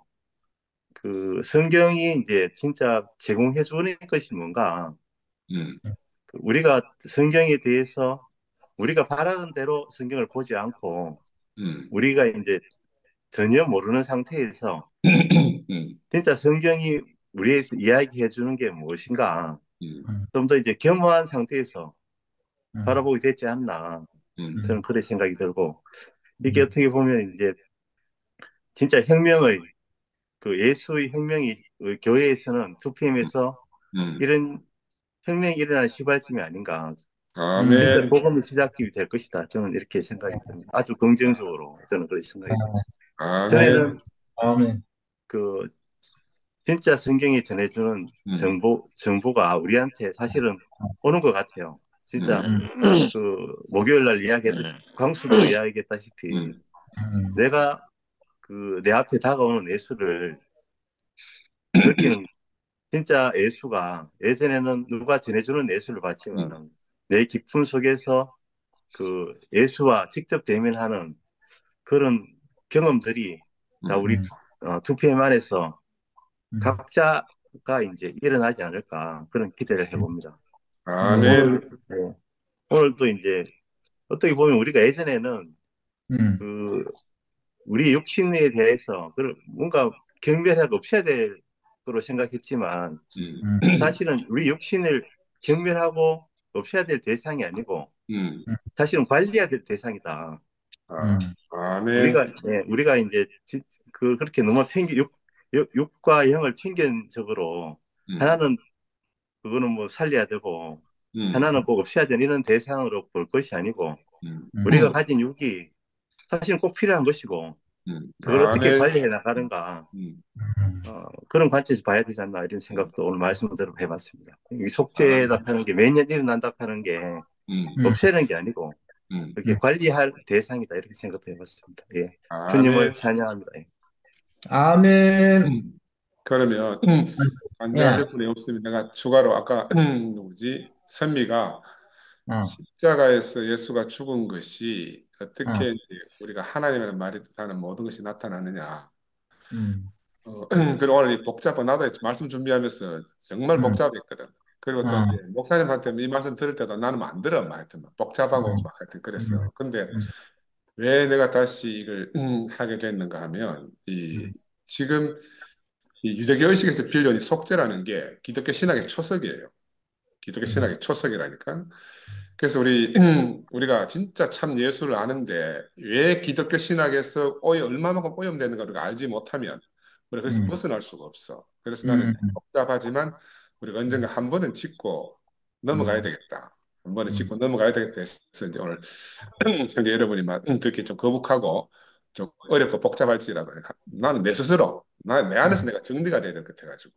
Speaker 12: 성경이 이제 진짜 제공해 주는 것이 뭔가, 우리가 성경에 대해서 우리가 바라는 대로 성경을 보지 않고 우리가 이제 전혀 모르는 상태에서 진짜 성경이 우리에서 이야기해 주는 게 무엇인가, 좀 더 이제 겸허한 상태에서 바라보게 됐지 않나, 저는 그런 생각이 들고, 이게 어떻게 보면 이제 진짜 예수의 혁명이 교회에서는 2PM에서 이런 혁명이 일어나는 시발점이 아닌가, 진짜 복음의 시작점이 될 것이다, 저는 이렇게 생각이 듭니다. 아주 긍정적으로 저는 그렇게 생각이 듭니다. 전에는 진짜 성경이 전해주는 정보가 우리한테 사실은 오는 것 같아요. 진짜 목요일 날 이야기했듯이, 광수도 이야기했다시피 내가 내 앞에 다가오는 예수를 느끼는, 진짜 예수가 예전에는 누가 전해주는 예수를 봤지만 내 깊음 속에서 예수와 직접 대면하는 그런 경험들이 다 우리 2PM 안에서 각자가 이제 일어나지 않을까, 그런 기대를 해봅니다. 오늘도 이제 어떻게 보면 우리가 예전에는 우리 육신에 대해서 뭔가 경멸하고 없애야 될 거로 생각했지만 사실은 우리 육신을 경멸하고 없애야 될 대상이 아니고 사실은 관리해야 될 대상이다.
Speaker 2: 아멘.
Speaker 12: 우리가 이제 그렇게 너무 육과 영을 튕긴적으로 하나는 그거는 뭐 살려야 되고 하나는 꼭 없애야 되는 이런 대상으로 볼 것이 아니고 우리가 가진 육이 사실은 꼭 필요한 것이고 그걸 어떻게 관리해 나가는가 그런 관점에서 봐야 되지 않나 이런 생각도 오늘 말씀을 들어 해봤습니다. 이 속죄다 하는 게 매년 일어난다 하는 게 없애는 게 아니고 이렇게 관리할 대상이다 이렇게 생각도 해봤습니다. 예. 주님을 찬양합니다. 예.
Speaker 1: 아멘.
Speaker 2: 그러면 안녕하실 분이 없으면 내가 추가로 아까 누구지? 선미가 십자가에서 예수가 죽은 것이 어떻게 이제 우리가 하나님의 말이 뜻하는 모든 것이 나타나느냐. 그리고 오늘 이 복잡한 나도 말씀 준비하면서 정말 복잡했거든. 그리고 또 이제 목사님한테 이 말씀 들을 때도 나는 안 들어 하여튼 복잡하고 막 하여튼 그랬어. 근데 왜 내가 다시 이걸 하게 됐는가 하면 지금 이 유대교 의식에서 빌려온 이 속죄라는 게 기독교 신학의 초석이에요. 기독교 신학의 초석이라니까. 그래서 우리가 진짜 참 예수를 아는데 왜 기독교 신학에서 얼마만큼 오염되는가 우리가 알지 못하면 우리가 그래서 벗어날 수가 없어. 그래서 나는 복잡하지만 우리가 언젠가 한 번은 짚고 넘어가야 되겠다. 한 번은 짚고 넘어가야 되겠다 해서 이제 오늘 형제 여러분이 듣기 좀 거북하고 좀 어렵고 복잡할지라도 나는 내 스스로 내 안에서 내가 정리가 돼야 될 것 같아가지고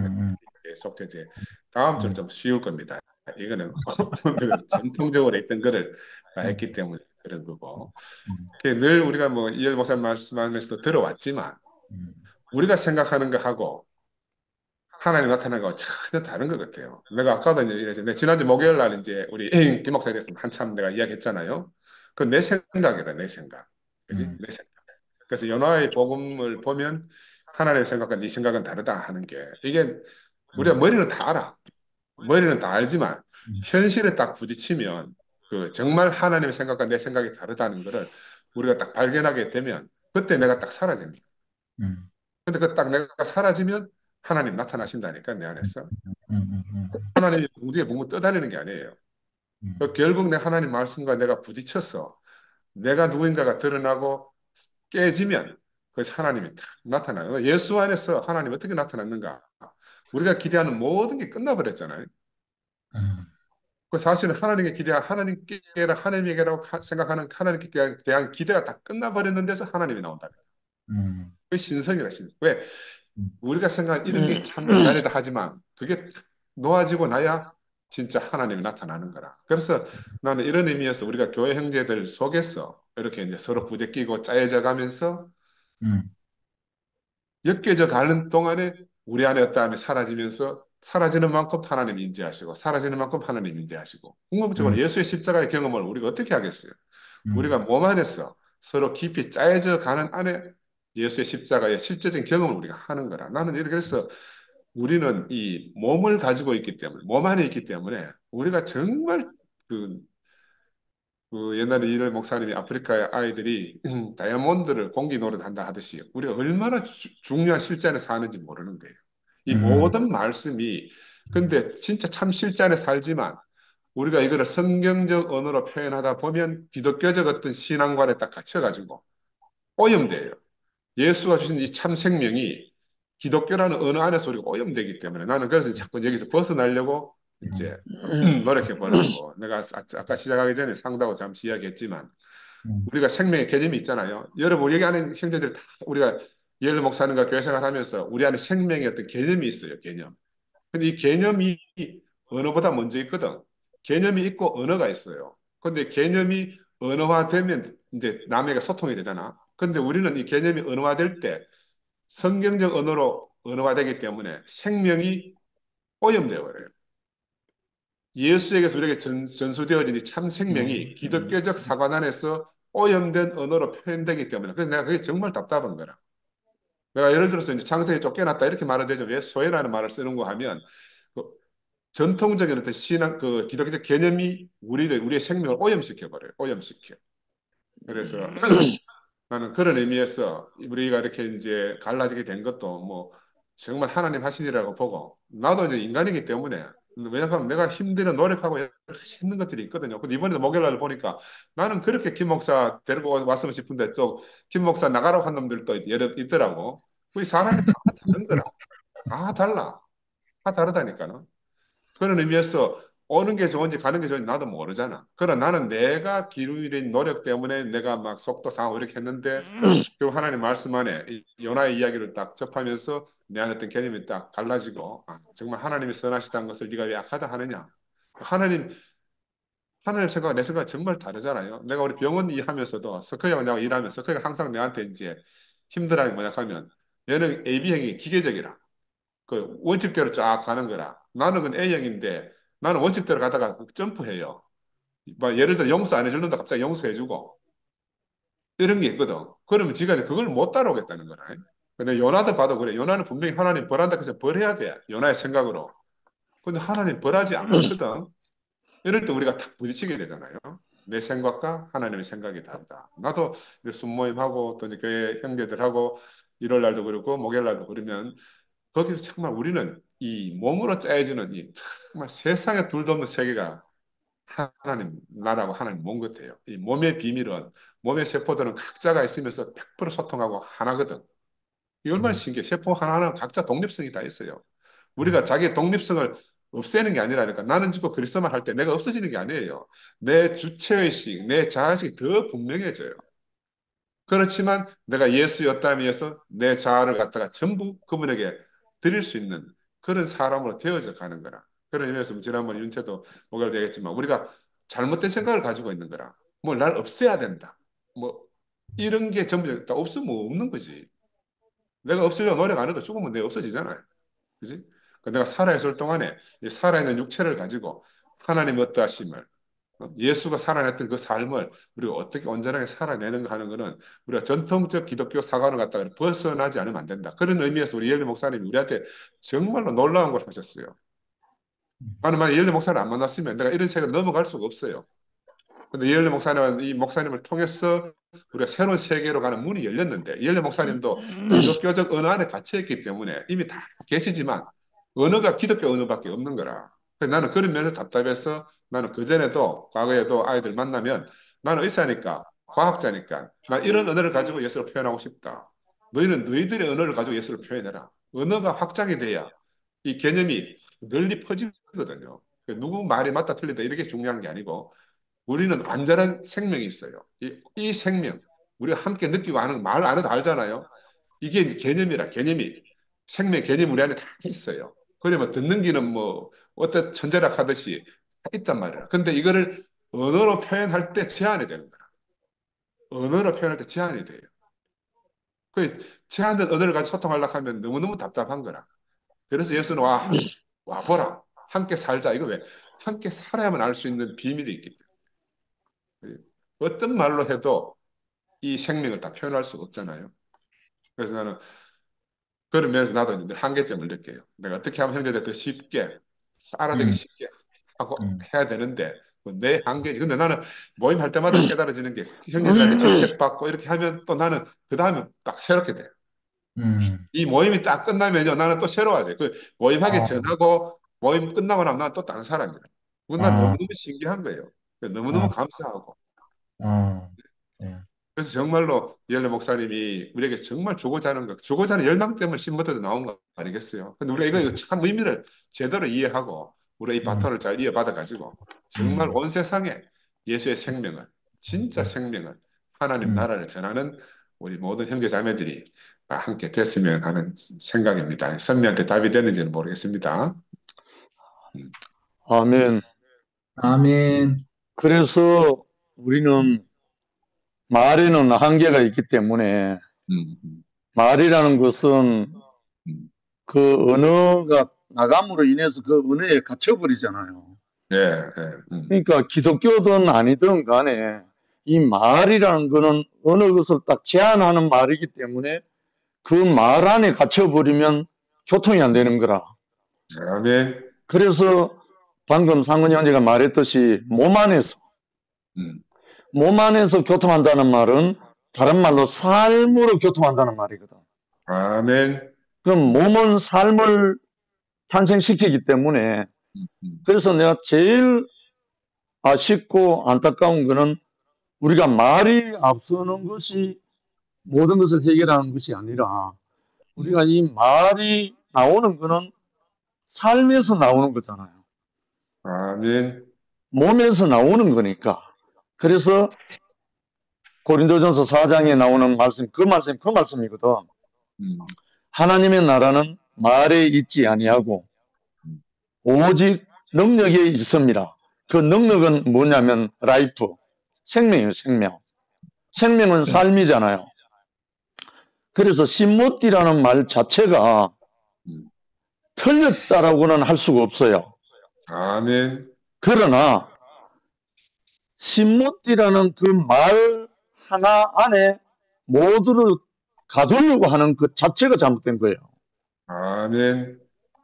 Speaker 2: 속죄제 다음 주는 좀 쉬울 겁니다. 이거는 전통적으로 했던 거를 다 했기 때문에 그런 거고 늘 우리가 뭐 이열 목사 말씀하면서도 들어왔지만 우리가 생각하는 거하고 하나님 나타나는 거 전혀 다른 것 같아요. 내가 아까도 이제 지난주 목요일 날 이제 우리 김 목사에 대해서 한참 내가 이야기했잖아요. 그 내 생각이다, 내 생각. 그지? 내 생각. 그래서 연화의 복음을 보면 하나님의 생각과 네 생각은 다르다 하는 게 이게 우리가 머리는 다 알아. 머리는 다 알지만 현실에 딱 부딪히면 그 정말 하나님의 생각과 내 생각이 다르다는 것을 우리가 딱 발견하게 되면 그때 내가 딱 사라집니다. 근데 그 딱 내가 사라지면 하나님 나타나신다니까 내 안에서. 하나님이 궁지에 붕붕 떠다니는 게 아니에요. 결국 내 하나님 말씀과 내가 부딪혀서 내가 누구인가가 드러나고 깨지면 그래서 하나님이 딱 나타나요. 예수 안에서 하나님 어떻게 나타났는가? 우리가 기대하는 모든 게 끝나버렸잖아요. 그 사실은 하나님께 기대한 하나님에게라고 생각하는 하나님께 대한 기대가 다 끝나버렸는 데서 하나님이 나온다. 그 신성이라 신성. 왜? 우리가 생각한 이런 게 참 미안하다 하지만 그게 놓아지고 나야 진짜 하나님이 나타나는 거라. 그래서 나는 이런 의미에서 우리가 교회 형제들 속에서 이렇게 이제 서로 부대끼고 짜여져 가면서 엮여져 가는 동안에 우리 안에 어떠함이 사라지면서 사라지는 만큼 하나님이 임재하시고 사라지는 만큼 하나님이 임재하시고 궁극적으로 예수의 십자가의 경험을 우리가 어떻게 하겠어요? 우리가 몸 안에서 서로 깊이 짜여져 가는 안에 예수의 십자가의 실제적인 경험을 우리가 하는 거라. 나는 이렇게 해서 우리는 이 몸을 가지고 있기 때문에 몸 안에 있기 때문에 우리가 정말 그 옛날에 이럴 목사님이 아프리카의 아이들이 다이아몬드를 공기 노릇한다 하듯이 우리가 얼마나 중요한 실제 안에 사는지 모르는 거예요. 이 모든 말씀이 근데 진짜 참 실제 안에 살지만 우리가 이거를 성경적 언어로 표현하다 보면 기독교적 어떤 신앙관에 딱 갇혀가지고 오염돼요. 예수가 주신 이 참 생명이 기독교라는 언어 안에서 우리가 오염되기 때문에 나는 그래서 자꾸 여기서 벗어나려고 이제 노력해 보려고 내가 아까 시작하기 전에 상다고 잠시 이야기했지만 우리가 생명의 개념이 있잖아요. 여러분 여기 안에 형제들 다 우리가 예를 목사님과 교회 생활하면서 우리 안에 생명의 어떤 개념이 있어요. 개념. 근데 이 개념이 언어보다 먼저 있거든. 개념이 있고 언어가 있어요. 근데 개념이 언어화되면 이제 남에게 소통이 되잖아. 근데 우리는 이 개념이 언어화될 때 성경적 언어로 언어화되기 때문에 생명이 오염되어 버려요. 예수에게서 우리에게 전수되어진 이 참 생명이 기독교적 사관 안에서 오염된 언어로 표현되기 때문에 그래서 내가 그게 정말 답답한 거라. 내가 예를 들어서 이제 창세기에 쫓겨났다 이렇게 말을 되죠. 왜 소외라는 말을 쓰는 거 하면 그 전통적인 어떤 신앙 그 기독교적 개념이 우리의 생명을 오염시켜 버려요. 오염시켜. 그래서 나는 그런 의미에서 우리가 이렇게 갈라지게 된 것도 뭐 정말 하나님 하시니라고 보고 나도 이제 인간이기 때문에 왜냐하면 내가 힘들어 노력하고 힘든 것들이 있거든요. 근데 이번에도 목요일날 보니까 나는 그렇게 김 목사 데리고 왔으면 싶은데 또 김 목사 나가라고 한 놈들도 있더라고. 그 사람이 다 다른 거라. 다 달라. 다 다르다니까는. 그런 의미에서 오는 게 좋은지 가는 게 좋은지 나도 모르잖아. 그러나 나는 내가 기울인 노력 때문에 내가 막 속도 상하고 이렇게 했는데 그 하나님 말씀 안에 요나의 이야기를 딱 접하면서 내 안에 어떤 개념이 딱 갈라지고 정말 하나님이 선하시다는 것을 네가 왜 악하다 하느냐. 하나님 생각과 내 생각이 정말 다르잖아요. 내가 우리 병원 일하면서도 석호형 내가 일하면서 석호가 항상 내한테 이제 힘들어하는 뭐냐 하면 얘는 AB형이 기계적이라. 그 원칙대로 쫙 가는 거라. 나는 그 A형인데 나는 원칙대로 가다가 점프해요. 막 예를 들어 용서 안 해주는데 갑자기 용서해주고 이런 게 있거든. 그러면 지가 그걸 못 따라오겠다는 거라. 근데 요나도 봐도 그래. 요나는 분명히 하나님 벌한다 해서 벌해야 돼. 요나의 생각으로. 근데 하나님 벌하지 않거든. 이럴 때 우리가 탁 부딪히게 되잖아요. 내 생각과 하나님의 생각이 다르다. 나도 순모임하고 또 교회 형제들하고 일요일 날도 그러고 목요일 날도 그러면 거기서 정말 우리는 이 몸으로 짜여지는 이 정말 세상에 둘도 없는 세계가 하나님 나라고 하나님 몸 같아요. 이 몸의 비밀은 몸의 세포들은 각자가 있으면서 100% 소통하고 하나거든. 이 얼마나 신기해. 세포 하나하나 각자 독립성이 다 있어요. 우리가 자기의 독립성을 없애는 게 아니라니까. 나는 죽고 그리스도만 할 때 내가 없어지는 게 아니에요. 내 주체의식, 내 자아의식이 더 분명해져요. 그렇지만 내가 예수였다면 해서 내 자아를 갖다가 전부 그분에게 드릴 수 있는 그런 사람으로 되어져 가는 거라. 그런 의미에서 지난번 윤채도 목요일 얘기했지만 우리가 잘못된 생각을 가지고 있는 거라. 뭐 날 없애야 된다. 뭐 이런 게 전부 다 없으면 없는 거지. 내가 없으려고 노력 안 해도 죽으면 내가 없어지잖아요. 그지? 내가 살아있을 동안에 살아있는 육체를 가지고 하나님의 어떠하심을 예수가 살아냈던 그 삶을 우리가 어떻게 온전하게 살아내는가 하는 것은 우리가 전통적 기독교 사관을 갖다가 벗어나지 않으면 안 된다. 그런 의미에서 우리 이엘리 목사님이 우리한테 정말로 놀라운 걸 하셨어요. 나는 만약 이엘리 목사를 안 만났으면 내가 이런 세계를 넘어갈 수가 없어요. 근데 이엘리 목사님은 이 목사님을 통해서 우리가 새로운 세계로 가는 문이 열렸는데 이엘리 목사님도 기독교적 언어 안에 갇혀있기 때문에 이미 다 계시지만 언어가 기독교 언어밖에 없는 거라. 나는 그런 면에서 답답해서 나는 그전에도 과거에도 아이들 만나면 나는 의사니까 과학자니까 나 이런 언어를 가지고 예수를 표현하고 싶다. 너희는 너희들의 언어를 가지고 예수를 표현해라. 언어가 확장이 돼야 이 개념이 널리 퍼지거든요. 누구 말이 맞다 틀리다 이렇게 중요한 게 아니고 우리는 완전한 생명이 있어요. 이 생명 우리가 함께 느끼고 아는 말 안 해도 알잖아요. 이게 이제 개념이라 개념이 생명 개념 우리 안에 다 있어요. 그러면 듣는 귀는 뭐 어떤 천재락 하듯이 있단 말이야. 근데 이거를 언어로 표현할 때 제한이 되는 거야. 언어로 표현할 때 제한이 돼요. 그 제한된 언어를 가지고 소통하려고 하면 너무너무 답답한 거라. 그래서 예수는 와 보라. 함께 살자. 이거 왜? 함께 살아야만 알 수 있는 비밀이 있기 때문에. 어떤 말로 해도 이 생명을 다 표현할 수가 없잖아요. 그래서 나는 그런 면에서 나도 늘 한계점을 느껴요. 내가 어떻게 하면 형제들 더 쉽게 알아듣기 쉽게 하고 해야 되는데 내 한계지. 근데 나는 모임할 때마다 깨달아지는 게 형제들한테 질책받고 이렇게 하면 또 나는 그 다음에 딱 새롭게 돼. 이 모임이 딱 끝나면요 나는 또 새로워져. 그 모임하기 전하고 모임 끝나고 나면 나는 또 다른 사람이야. 그건 난 너무너무 신기한 거예요. 너무너무 감사하고. 그래서 정말로 이엘리 목사님이 우리에게 정말 주고자 하는 것, 주고자 하는 열망 때문에 신부터도 나온 거 아니겠어요? 근데 우리가 이거 참 의미를 제대로 이해하고 우리가 이 바톤을 잘 이어받아가지고 정말 온 세상에 예수의 생명을, 진짜 생명을, 하나님 나라를 전하는 우리 모든 형제 자매들이 함께 됐으면 하는 생각입니다. 선미한테 답이 됐는지는 모르겠습니다.
Speaker 6: 아멘.
Speaker 1: 아멘.
Speaker 6: 그래서 우리는 말에는 한계가 있기 때문에 말이라는 것은 그 언어가 나감으로 인해서 그 언어에 갇혀버리잖아요. 그러니까 기독교든 아니든 간에 이 말이라는 거는 어느 것을 딱 제한하는 말이기 때문에 그 말 안에 갇혀버리면 교통이 안 되는 거라. 그래서 방금 상근 형제가 말했듯이 몸 안에서 교통한다는 말은 다른 말로 삶으로 교통한다는 말이거든.
Speaker 2: 아멘.
Speaker 6: 그럼 몸은 삶을 탄생시키기 때문에 그래서 내가 제일 아쉽고 안타까운 거는 우리가 말이 앞서는 것이 모든 것을 해결하는 것이 아니라 우리가 이 말이 나오는 거는 삶에서 나오는 거잖아요.
Speaker 2: 아멘.
Speaker 6: 몸에서 나오는 거니까. 그래서 고린도전서 4장에 나오는 말씀, 그 말씀이거든. 하나님의 나라는 말에 있지 아니하고 오직 능력에 있습니다. 그 능력은 뭐냐면 라이프, 생명이에요, 생명. 생명은 삶이잖아요. 그래서 신모띠라는 말 자체가 틀렸다라고는 할 수가 없어요.
Speaker 2: 아멘.
Speaker 6: 그러나 신모띠라는 그 말 하나 안에 모두를 가두려고 하는 그 자체가 잘못된 거예요.
Speaker 2: 아멘.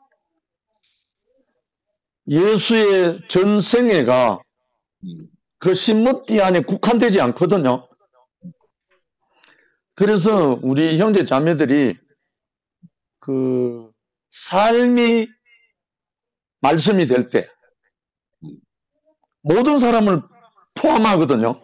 Speaker 6: 예수의 전 생애가 그 신모띠 안에 국한되지 않거든요. 그래서 우리 형제 자매들이 그 삶이 말씀이 될 때 모든 사람을 포함하거든요.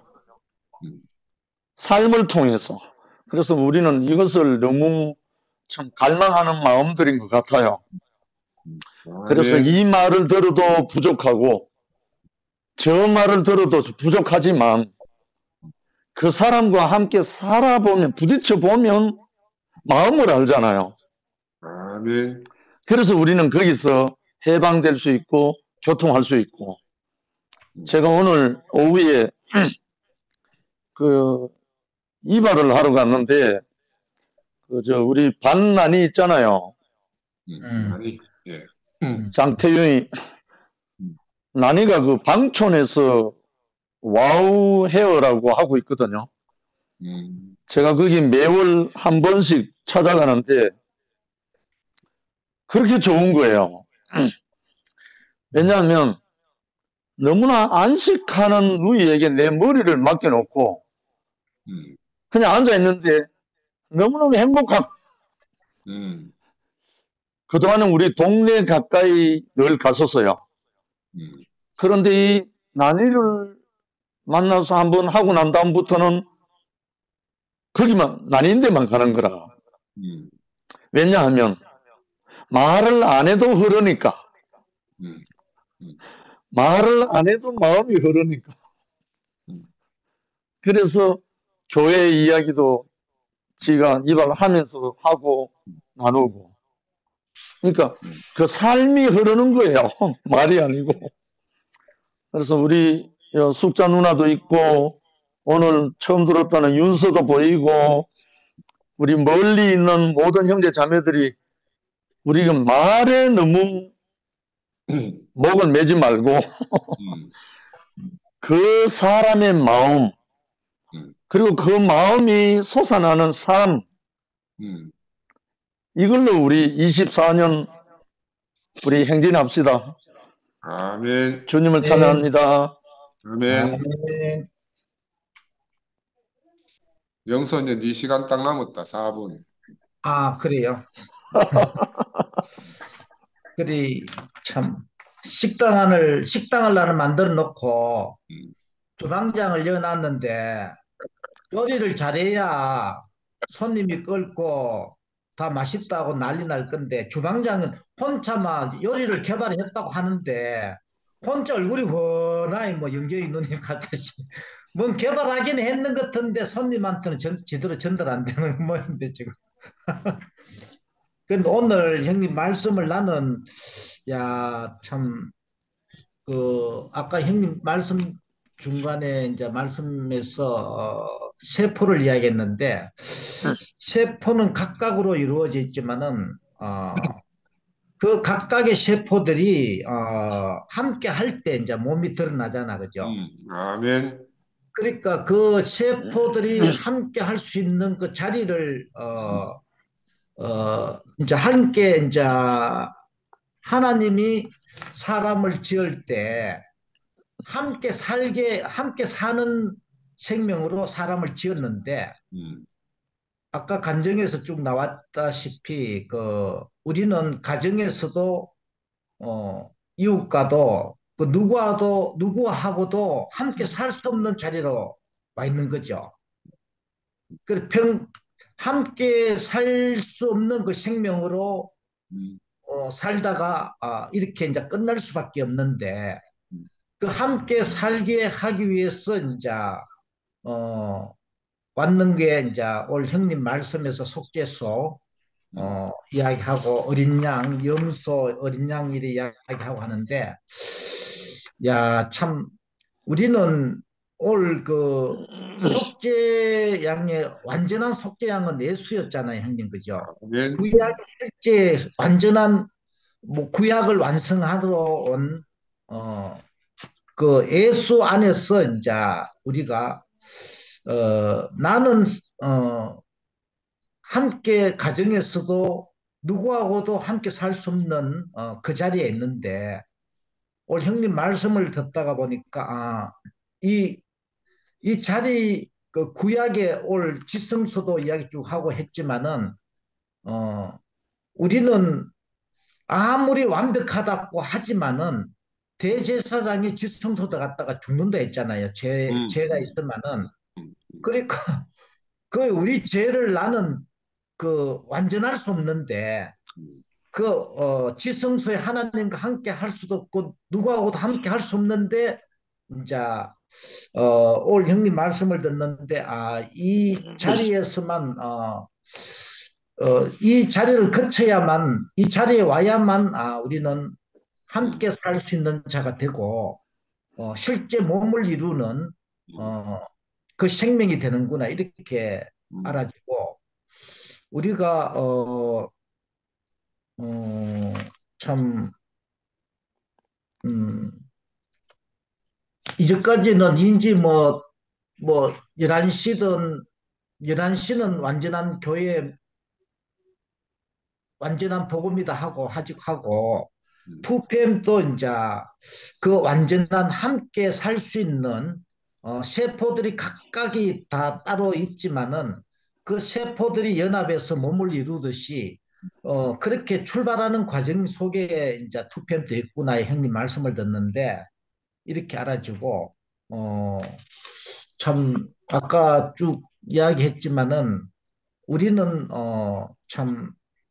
Speaker 6: 삶을 통해서. 그래서 우리는 이것을 너무 참 갈망하는 마음들인 것 같아요. 그래서 이 말을 들어도 부족하고 저 말을 들어도 부족하지만 그 사람과 함께 살아보면, 부딪혀보면 마음을 알잖아요.
Speaker 2: 아멘.
Speaker 6: 그래서 우리는 거기서 해방될 수 있고 교통할 수 있고. 제가 오늘 오후에 그 이발을 하러 갔는데 우리 반난이 있잖아요.
Speaker 2: 난이. 예.
Speaker 6: 장태윤이 난이가 그 방촌에서 와우 헤어라고 하고 있거든요. 제가 거기 매월 한 번씩 찾아가는데 그렇게 좋은 거예요. 왜냐하면 너무나 안식하는 누이에게 내 머리를 맡겨놓고 그냥 앉아있는데 너무너무 행복한. 그동안은 우리 동네 가까이 늘 갔었어요. 그런데 이 난이를 만나서 한번 하고 난 다음부터는 거기만, 난이인데만 가는 거라. 왜냐하면 말을 안 해도 흐르니까. 말을 안 해도 마음이 흐르니까. 그래서 교회 이야기도 지가 이발하면서 하고 나누고. 그러니까 그 삶이 흐르는 거예요. 말이 아니고. 그래서 우리 숙자 누나도 있고 오늘 처음 들었다는 윤서도 보이고 우리 멀리 있는 모든 형제 자매들이 우리가 말에 너무 목을 매지 말고 그 사람의 마음 그리고 그 마음이 솟아나는 삶 이걸로 우리 24년 우리 행진합시다.
Speaker 2: 아멘.
Speaker 6: 주님을 찬양합니다.
Speaker 2: 아멘. 영서 이제 네 시간 딱 남았다. 4분.
Speaker 1: 아, 그래요. 그리 참 식당을 나는 만들어 놓고 주방장을 여놨는데 요리를 잘해야 손님이 끓고 다 맛있다고 난리 날 건데 주방장은 혼자만 요리를 개발했다고 하는데 혼자 얼굴이 훤하니 뭐 연경이 누님 같듯이 뭔 개발하긴 했는 것 같은데 손님한테는 제대로 전달 안 되는 모양인데 지금. 근데 오늘 형님 말씀을 나는 참 아까 형님 말씀 중간에 이제 말씀에서 세포를 이야기했는데 세포는 각각으로 이루어져 있지만은 그 각각의 세포들이 함께 할 때 이제 몸이 드러나잖아, 그죠?
Speaker 2: 아멘.
Speaker 1: 그러니까 그 세포들이 함께 할 수 있는 그 자리를 이제 함께 이제 하나님이 사람을 지을 때 함께 사는 생명으로 사람을 지었는데 아까 간증에서 쭉 나왔다시피 우리는 가정에서도 이웃과도 그 누구하고도 함께 살 수 없는 자리로 와 있는 거죠. 그 함께 살 수 없는 그 생명으로 살다가 이렇게 이제 끝날 수밖에 없는데 그 함께 살게 하기 위해서 이제 왔는 게 이제 올 형님 말씀에서 속죄소 이야기하고 어린 양, 염소 어린 양 이래 이야기하고 하는데 야, 참 우리는 올 그 속죄 양의 완전한 속죄 양은 예수였잖아요, 형님. 그죠? 구약의 실제 완전한 뭐 구약을 완성하러 온 그 예수 안에서 이제 우리가 나는 함께 가정에서도 누구하고도 함께 살 수 없는 그 자리에 있는데 올 형님 말씀을 듣다가 보니까 이 자리 그 구약에 올 지성소도 이야기 쭉 하고 했지만은 우리는 아무리 완벽하다고 하지만은 대제사장이 지성소에 갔다가 죽는다 했잖아요. 죄가 있으면은 그러니까 그 우리 죄를 나는 그 완전할 수 없는데 그 지성소에 하나님과 함께 할 수도 없고 누구하고도 함께 할 수 없는데 이제 올 형님 말씀을 듣는데 이 자리에서만 이 자리를 거쳐야만 이 자리에 와야만 우리는 함께 살 수 있는 자가 되고 실제 몸을 이루는 그 생명이 되는구나 이렇게 알아지고 우리가 참 이제까지는 인지 뭐 11시는 완전한 교회 완전한 복음이다 하고 하고 2PM도 이제 그 완전한 함께 살 수 있는 세포들이 각각이 다 따로 있지만은 그 세포들이 연합해서 몸을 이루듯이 그렇게 출발하는 과정 속에 이제 2PM도 있구나 형님 말씀을 듣는데 이렇게 알아지고 참 아까 쭉 이야기했지만은 우리는 참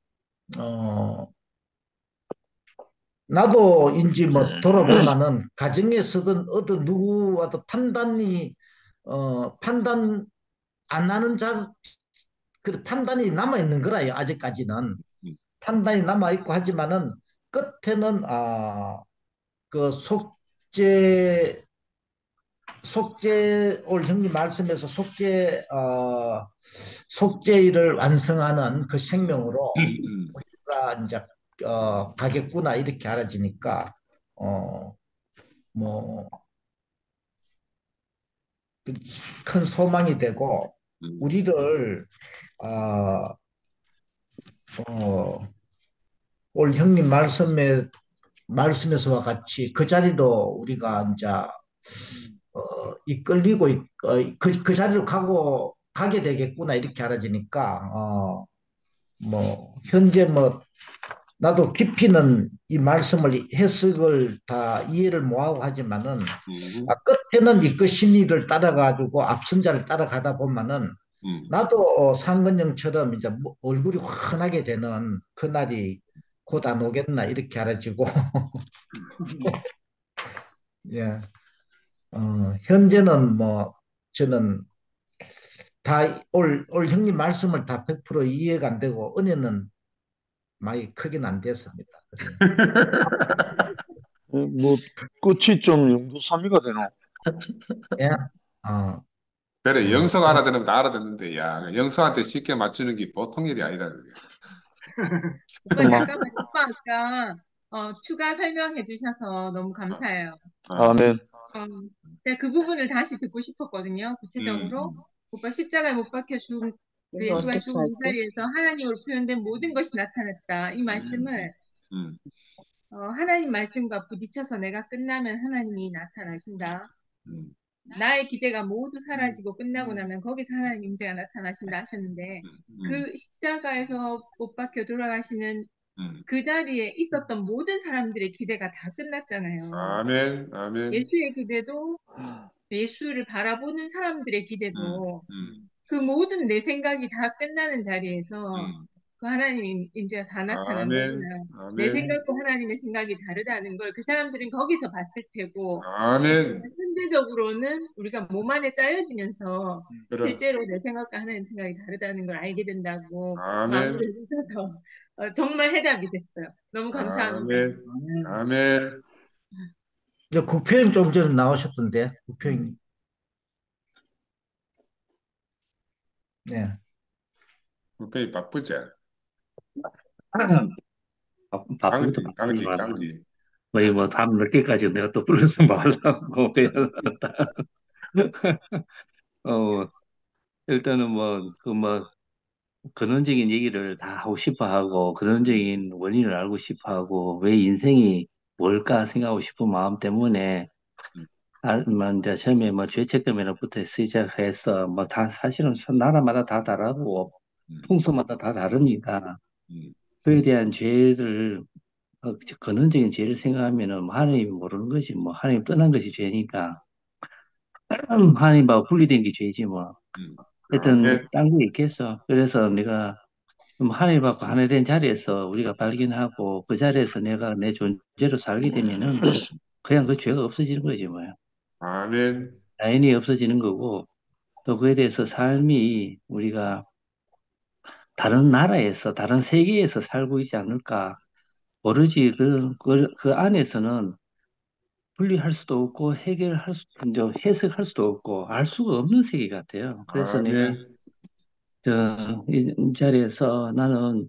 Speaker 1: 나도 인지 뭐 돌아보면은 가정에서든 어떤 누구와도 판단 안 하는 그 판단이 남아 있는 거라요. 아직까지는 판단이 남아 있고 하지만은 끝에는 그 속죄 올 형님 말씀에서 속죄일을 완성하는 그 생명으로 우리가 이제 가겠구나 이렇게 알아지니까 뭐 큰 소망이 되고 우리를 올 형님 말씀에서와 같이 그 자리로 우리가 이제 이끌리고 그 자리로 가게 되겠구나 이렇게 알아지니까 뭐 현재 뭐 나도 깊이는 이 말씀을 해석을 다 이해를 못하고 하지만은 끝에는 이 그 신의를 따라가지고 앞선 자를 따라가다 보면은 나도 상근형처럼 이제 얼굴이 환하게 되는 그날이 곧 안 오겠나 이렇게 알아지고 예. 현재는 뭐 저는 다 올 형님 말씀을 다 100% 이해가 안 되고 은혜는 많이 크긴 안 됐습니다.
Speaker 6: 뭐 끝이 좀 용두사미가 되노.
Speaker 1: 예.
Speaker 2: 그래 영성 알아듣는 거 알아듣는데 야 영성한테 쉽게 맞추는 게 보통 일이 아니다 그게.
Speaker 5: 오빠 잠깐만 오빠 아까 추가 설명해 주셔서 너무 감사해요.
Speaker 6: 아멘.
Speaker 5: 제가 그 부분을 다시 듣고 싶었거든요. 구체적으로 오빠 십자가에 못 박혀 죽은 그 예수가 죽은 이 자리에서 하나님으로 표현된 모든 것이 나타났다. 이 말씀을 하나님 말씀과 부딪혀서 내가 끝나면 하나님이 나타나신다. 나의 기대가 모두 사라지고 끝나고 나면 거기서 하나님 임재가 나타나신다 하셨는데 그 십자가에서 못 박혀 돌아가시는 그 자리에 있었던 모든 사람들의 기대가 다 끝났잖아요.
Speaker 2: 아멘, 아멘.
Speaker 5: 예수의 기대도 예수를 바라보는 사람들의 기대도 그 모든 내 생각이 다 끝나는 자리에서 그 하나님의 임재가 다 나타난 거잖아요. 내
Speaker 2: 아멘,
Speaker 5: 생각과 하나님의 생각이 다르다는 걸 그 사람들은 거기서 봤을 테고
Speaker 2: 아멘.
Speaker 5: 현재적으로는 우리가 몸 안에 짜여지면서
Speaker 2: 그래.
Speaker 5: 실제로 내 생각과 하나님의 생각이 다르다는 걸 알게 된다고
Speaker 2: 아멘,
Speaker 5: 마무리해 주셔서 정말 해답이 됐어요. 너무 감사합니다.
Speaker 2: 아멘, 아멘.
Speaker 1: 국표님 좀 전에 나오셨던데, 국표님. 네.
Speaker 2: 국표님 바쁘지?
Speaker 13: 바쁘기도
Speaker 2: 당지,
Speaker 13: 바쁘지만
Speaker 2: 당지.
Speaker 13: 뭐 밤 늦게까지 내가 또 불러서 말하려고 그냥 일단은 근원적인 얘기를 다 하고 싶어 하고 근원적인 원인을 알고 싶어 하고 왜 인생이 뭘까 생각하고 싶은 마음 때문에 이제 처음에 죄책감에서부터 시작해서 다 사실은 나라마다 다 다르고 풍속마다 다 다르니까 그에 대한 죄를 근원적인 죄를 생각하면은 하나님이 모르는 것이 하나님 떠난 것이 죄니까 하나님하고 분리된 게 죄지 뭐. 하여튼 딴 게 있겠어. 그래서 내가 하나님하고 하나 된 자리에서 우리가 발견하고 그 자리에서 내가 내 존재로 살게 되면은 그냥 그 죄가 없어지는 거지 뭐야.
Speaker 2: 아멘.
Speaker 13: 자연히 없어지는 거고 또 그에 대해서 삶이 우리가 다른 나라에서 다른 세계에서 살고 있지 않을까. 오로지 그 안에서는 분리할 수도 없고 해결할 수, 이제 해석할 수도 없고 알 수가 없는 세계 같아요. 그래서 내가
Speaker 2: 아멘.
Speaker 13: 이 자리에서 나는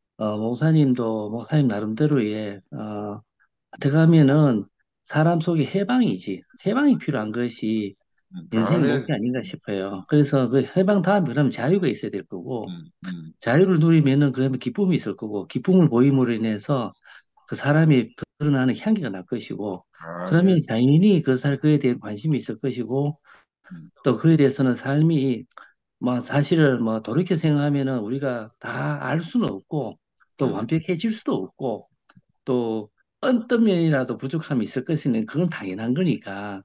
Speaker 13: 목사님 나름대로의 어떻게 하면은 사람 속에 해방이 필요한 것이 인생의
Speaker 2: 아멘.
Speaker 13: 목표 아닌가 싶어요. 그래서 그 해방 다음에 그러면 자유가 있어야 될 거고 자유를 누리면은 그러면 기쁨이 있을 거고 기쁨을 보임으로 인해서 그 사람이 드러나는 향기가 날 것이고 그러면
Speaker 2: 아멘.
Speaker 13: 자연히 그에 대한 관심이 있을 것이고 또 그에 대해서는 삶이 사실은 돌이켜 생각하면은 우리가 다 알 수는 없고 또 완벽해질 수도 없고 또 어떤 면이라도 부족함이 있을 것이는 그건 당연한 거니까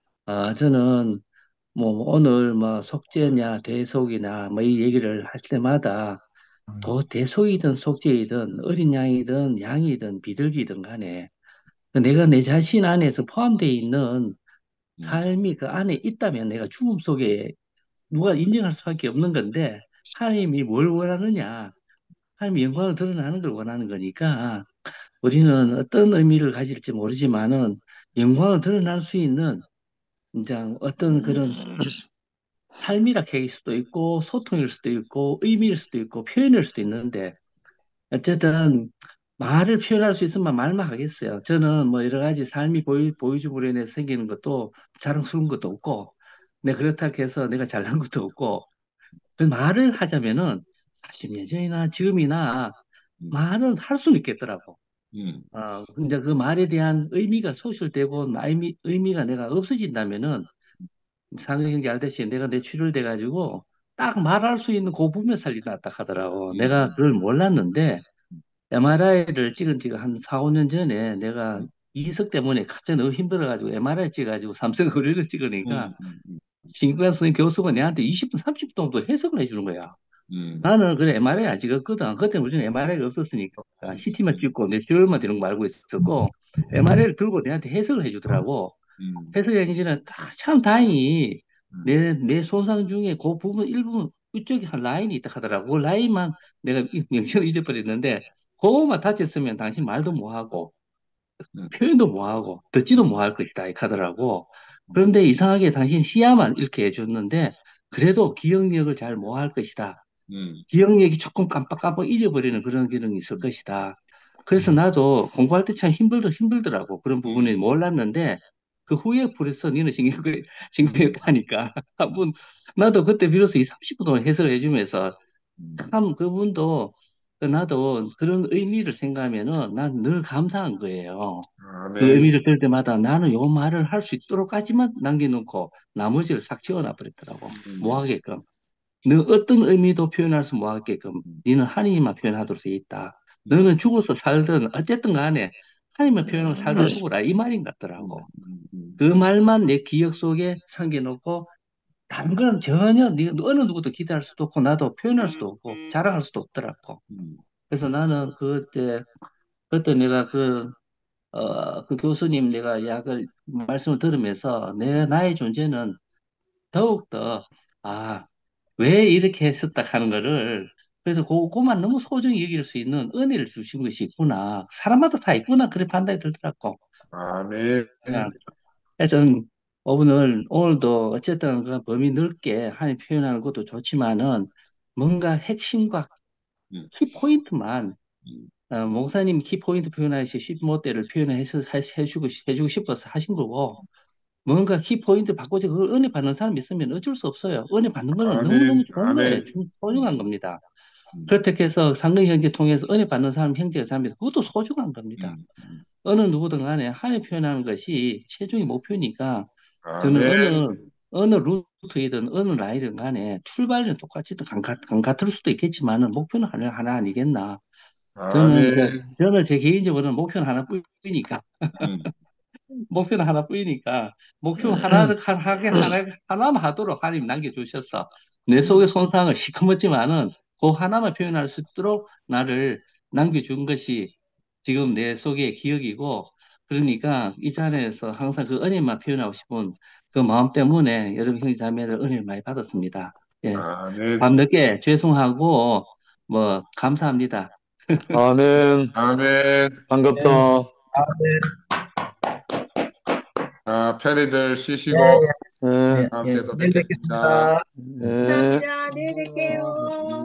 Speaker 13: 저는 오늘 속죄냐 대속이나 이 얘기를 할 때마다 대속이든 속죄이든 어린 양이든 양이든 비둘기든 간에 내가 내 자신 안에서 포함되어 있는 삶이 그 안에 있다면 내가 죽음 속에 누가 인정할 수밖에 없는 건데 하나님이 뭘 원하느냐 하나님이 영광을 드러나는 걸 원하는 거니까 우리는 어떤 의미를 가질지 모르지만은 영광을 드러날 수 있는 이제 어떤 그런 삶이라 할 수도 있고 소통일 수도 있고 의미일 수도 있고 표현일 수도 있는데 어쨌든 말을 표현할 수 있으면 말만 하겠어요. 저는 여러 가지 삶이 보여줌으로 인해서 생기는 것도 자랑스러운 것도 없고 그렇다고 해서 내가 잘난 것도 없고 그 말을 하자면은 40년 전이나 지금이나 말은 할 수는 있겠더라고. 이제 그 말에 대한 의미가 소실되고 의미가 내가 없어진다면은 상경이 알듯이 내가 뇌출혈돼 가지고 딱 말할 수 있는 그 부분에 살린다 딱 하더라고. 내가 그걸 몰랐는데 MRI를 찍은 지가 한 4, 5년 전에 내가 이석 때문에 갑자기 너무 힘들어가지고 MRI 찍어가지고 삼성 의료를 찍으니까 신경과 선생님 교수가 내한테 20분, 30분 정도 해석을 해주는 거야. 나는 그래 MRI 안 찍었거든. 그때 우리는 MRI가 없었으니까 CT만 찍고 뇌출혈만 되는 거 알고 있었고 MRI를 들고 내한테 해석을 해주더라고. 해석해주니까 참 다행히 내 손상 중에 그 부분 일부분 이쪽에 한 라인이 있다 하더라고. 그 라인만 내가 명칭을 잊어버렸는데 그거만 다쳤으면 당신 말도 못하고 표현도 못하고 듣지도 못할 것이다 이렇게 하더라고. 그런데 이상하게 당신 시야만 이렇게 해줬는데 그래도 기억력을 잘 못할 것이다. 기억력이 조금 깜빡깜빡 잊어버리는 그런 기능이 있을 것이다. 그래서 나도 공부할 때 참 힘들더라고. 그런 부분이 몰랐는데 그 후에 그래서 니는 신경했다니까. 한번 나도 그때 비로소 30분 동안 해석을 해주면서 참 그분도 나도 그런 의미를 생각하면은 난 늘 감사한 거예요. 그 의미를 들을 때마다 나는 요 말을 할 수 있도록까지만 남겨놓고 나머지를 싹 지워놔 버렸더라고. 뭐 하게끔. 너 어떤 의미도 표현할 수 뭐 하게끔. 니는 하나님만 표현하도록 돼 있다. 너는 죽어서 살든 어쨌든 간에 하나님의 표현을 살다 죽어라 이 말인 것 같더라고. 그 말만 내 기억 속에 삼겨놓고 다른 건 전혀 어느 누구도 기대할 수도 없고 나도 표현할 수도 없고 자랑할 수도 없더라고. 그래서 나는 그때 내가 그 교수님 내가 말씀을 들으면서 나의 존재는 더욱더 왜 이렇게 했었다 하는 거를 그래서 그것만 너무 소중히 여길 수 있는 은혜를 주신 것이 있구나. 사람마다 다 있구나. 그래 판단이 들더라고.
Speaker 2: 아멘.
Speaker 13: 그래서 오늘도 어쨌든 그 범위 넓게 하나님 표현하는 것도 좋지만은 뭔가 핵심과 키포인트만 목사님 키포인트 표현하시 15대를 해주고 싶어서 하신 거고 뭔가 키포인트 바꾸지 그걸 은혜 받는 사람 있으면 어쩔 수 없어요. 은혜 받는 거는 너무너무 좋은 거예요. 소중한 겁니다. 그렇게 해서 상근 형제 통해서 은혜 받는 사람 형제가 자매도 그것도 소중한 겁니다. 어느 누구든 간에 하나님 표현하는 것이 최종의 목표니까 저는 어느 루트이든 어느 라인이든 간에 출발은 똑같이 같을 수도 있겠지만은 목표는 하나 아니겠나. 저는 제 개인적으로는 목표는 하나뿐이니까. 목표는 하나뿐이니까 목표 하나만 하도록 하나님 남겨주셨어. 내 속의 손상을 시커멓지만은 그 하나만 표현할 수 있도록 나를 남겨준 것이 지금 내 속의 기억이고 그러니까 이 자리에서 항상 그 은혜만 표현하고 싶은 그 마음 때문에 여러분 형제자매들 은혜를 많이 받았습니다. 예. 밤늦게 죄송하고 감사합니다.
Speaker 6: 아멘. 반갑다.
Speaker 2: 편히들 쉬시고 다음 주에 또 뵙겠습니다.
Speaker 5: 감사합니다. 내일 뵐게요.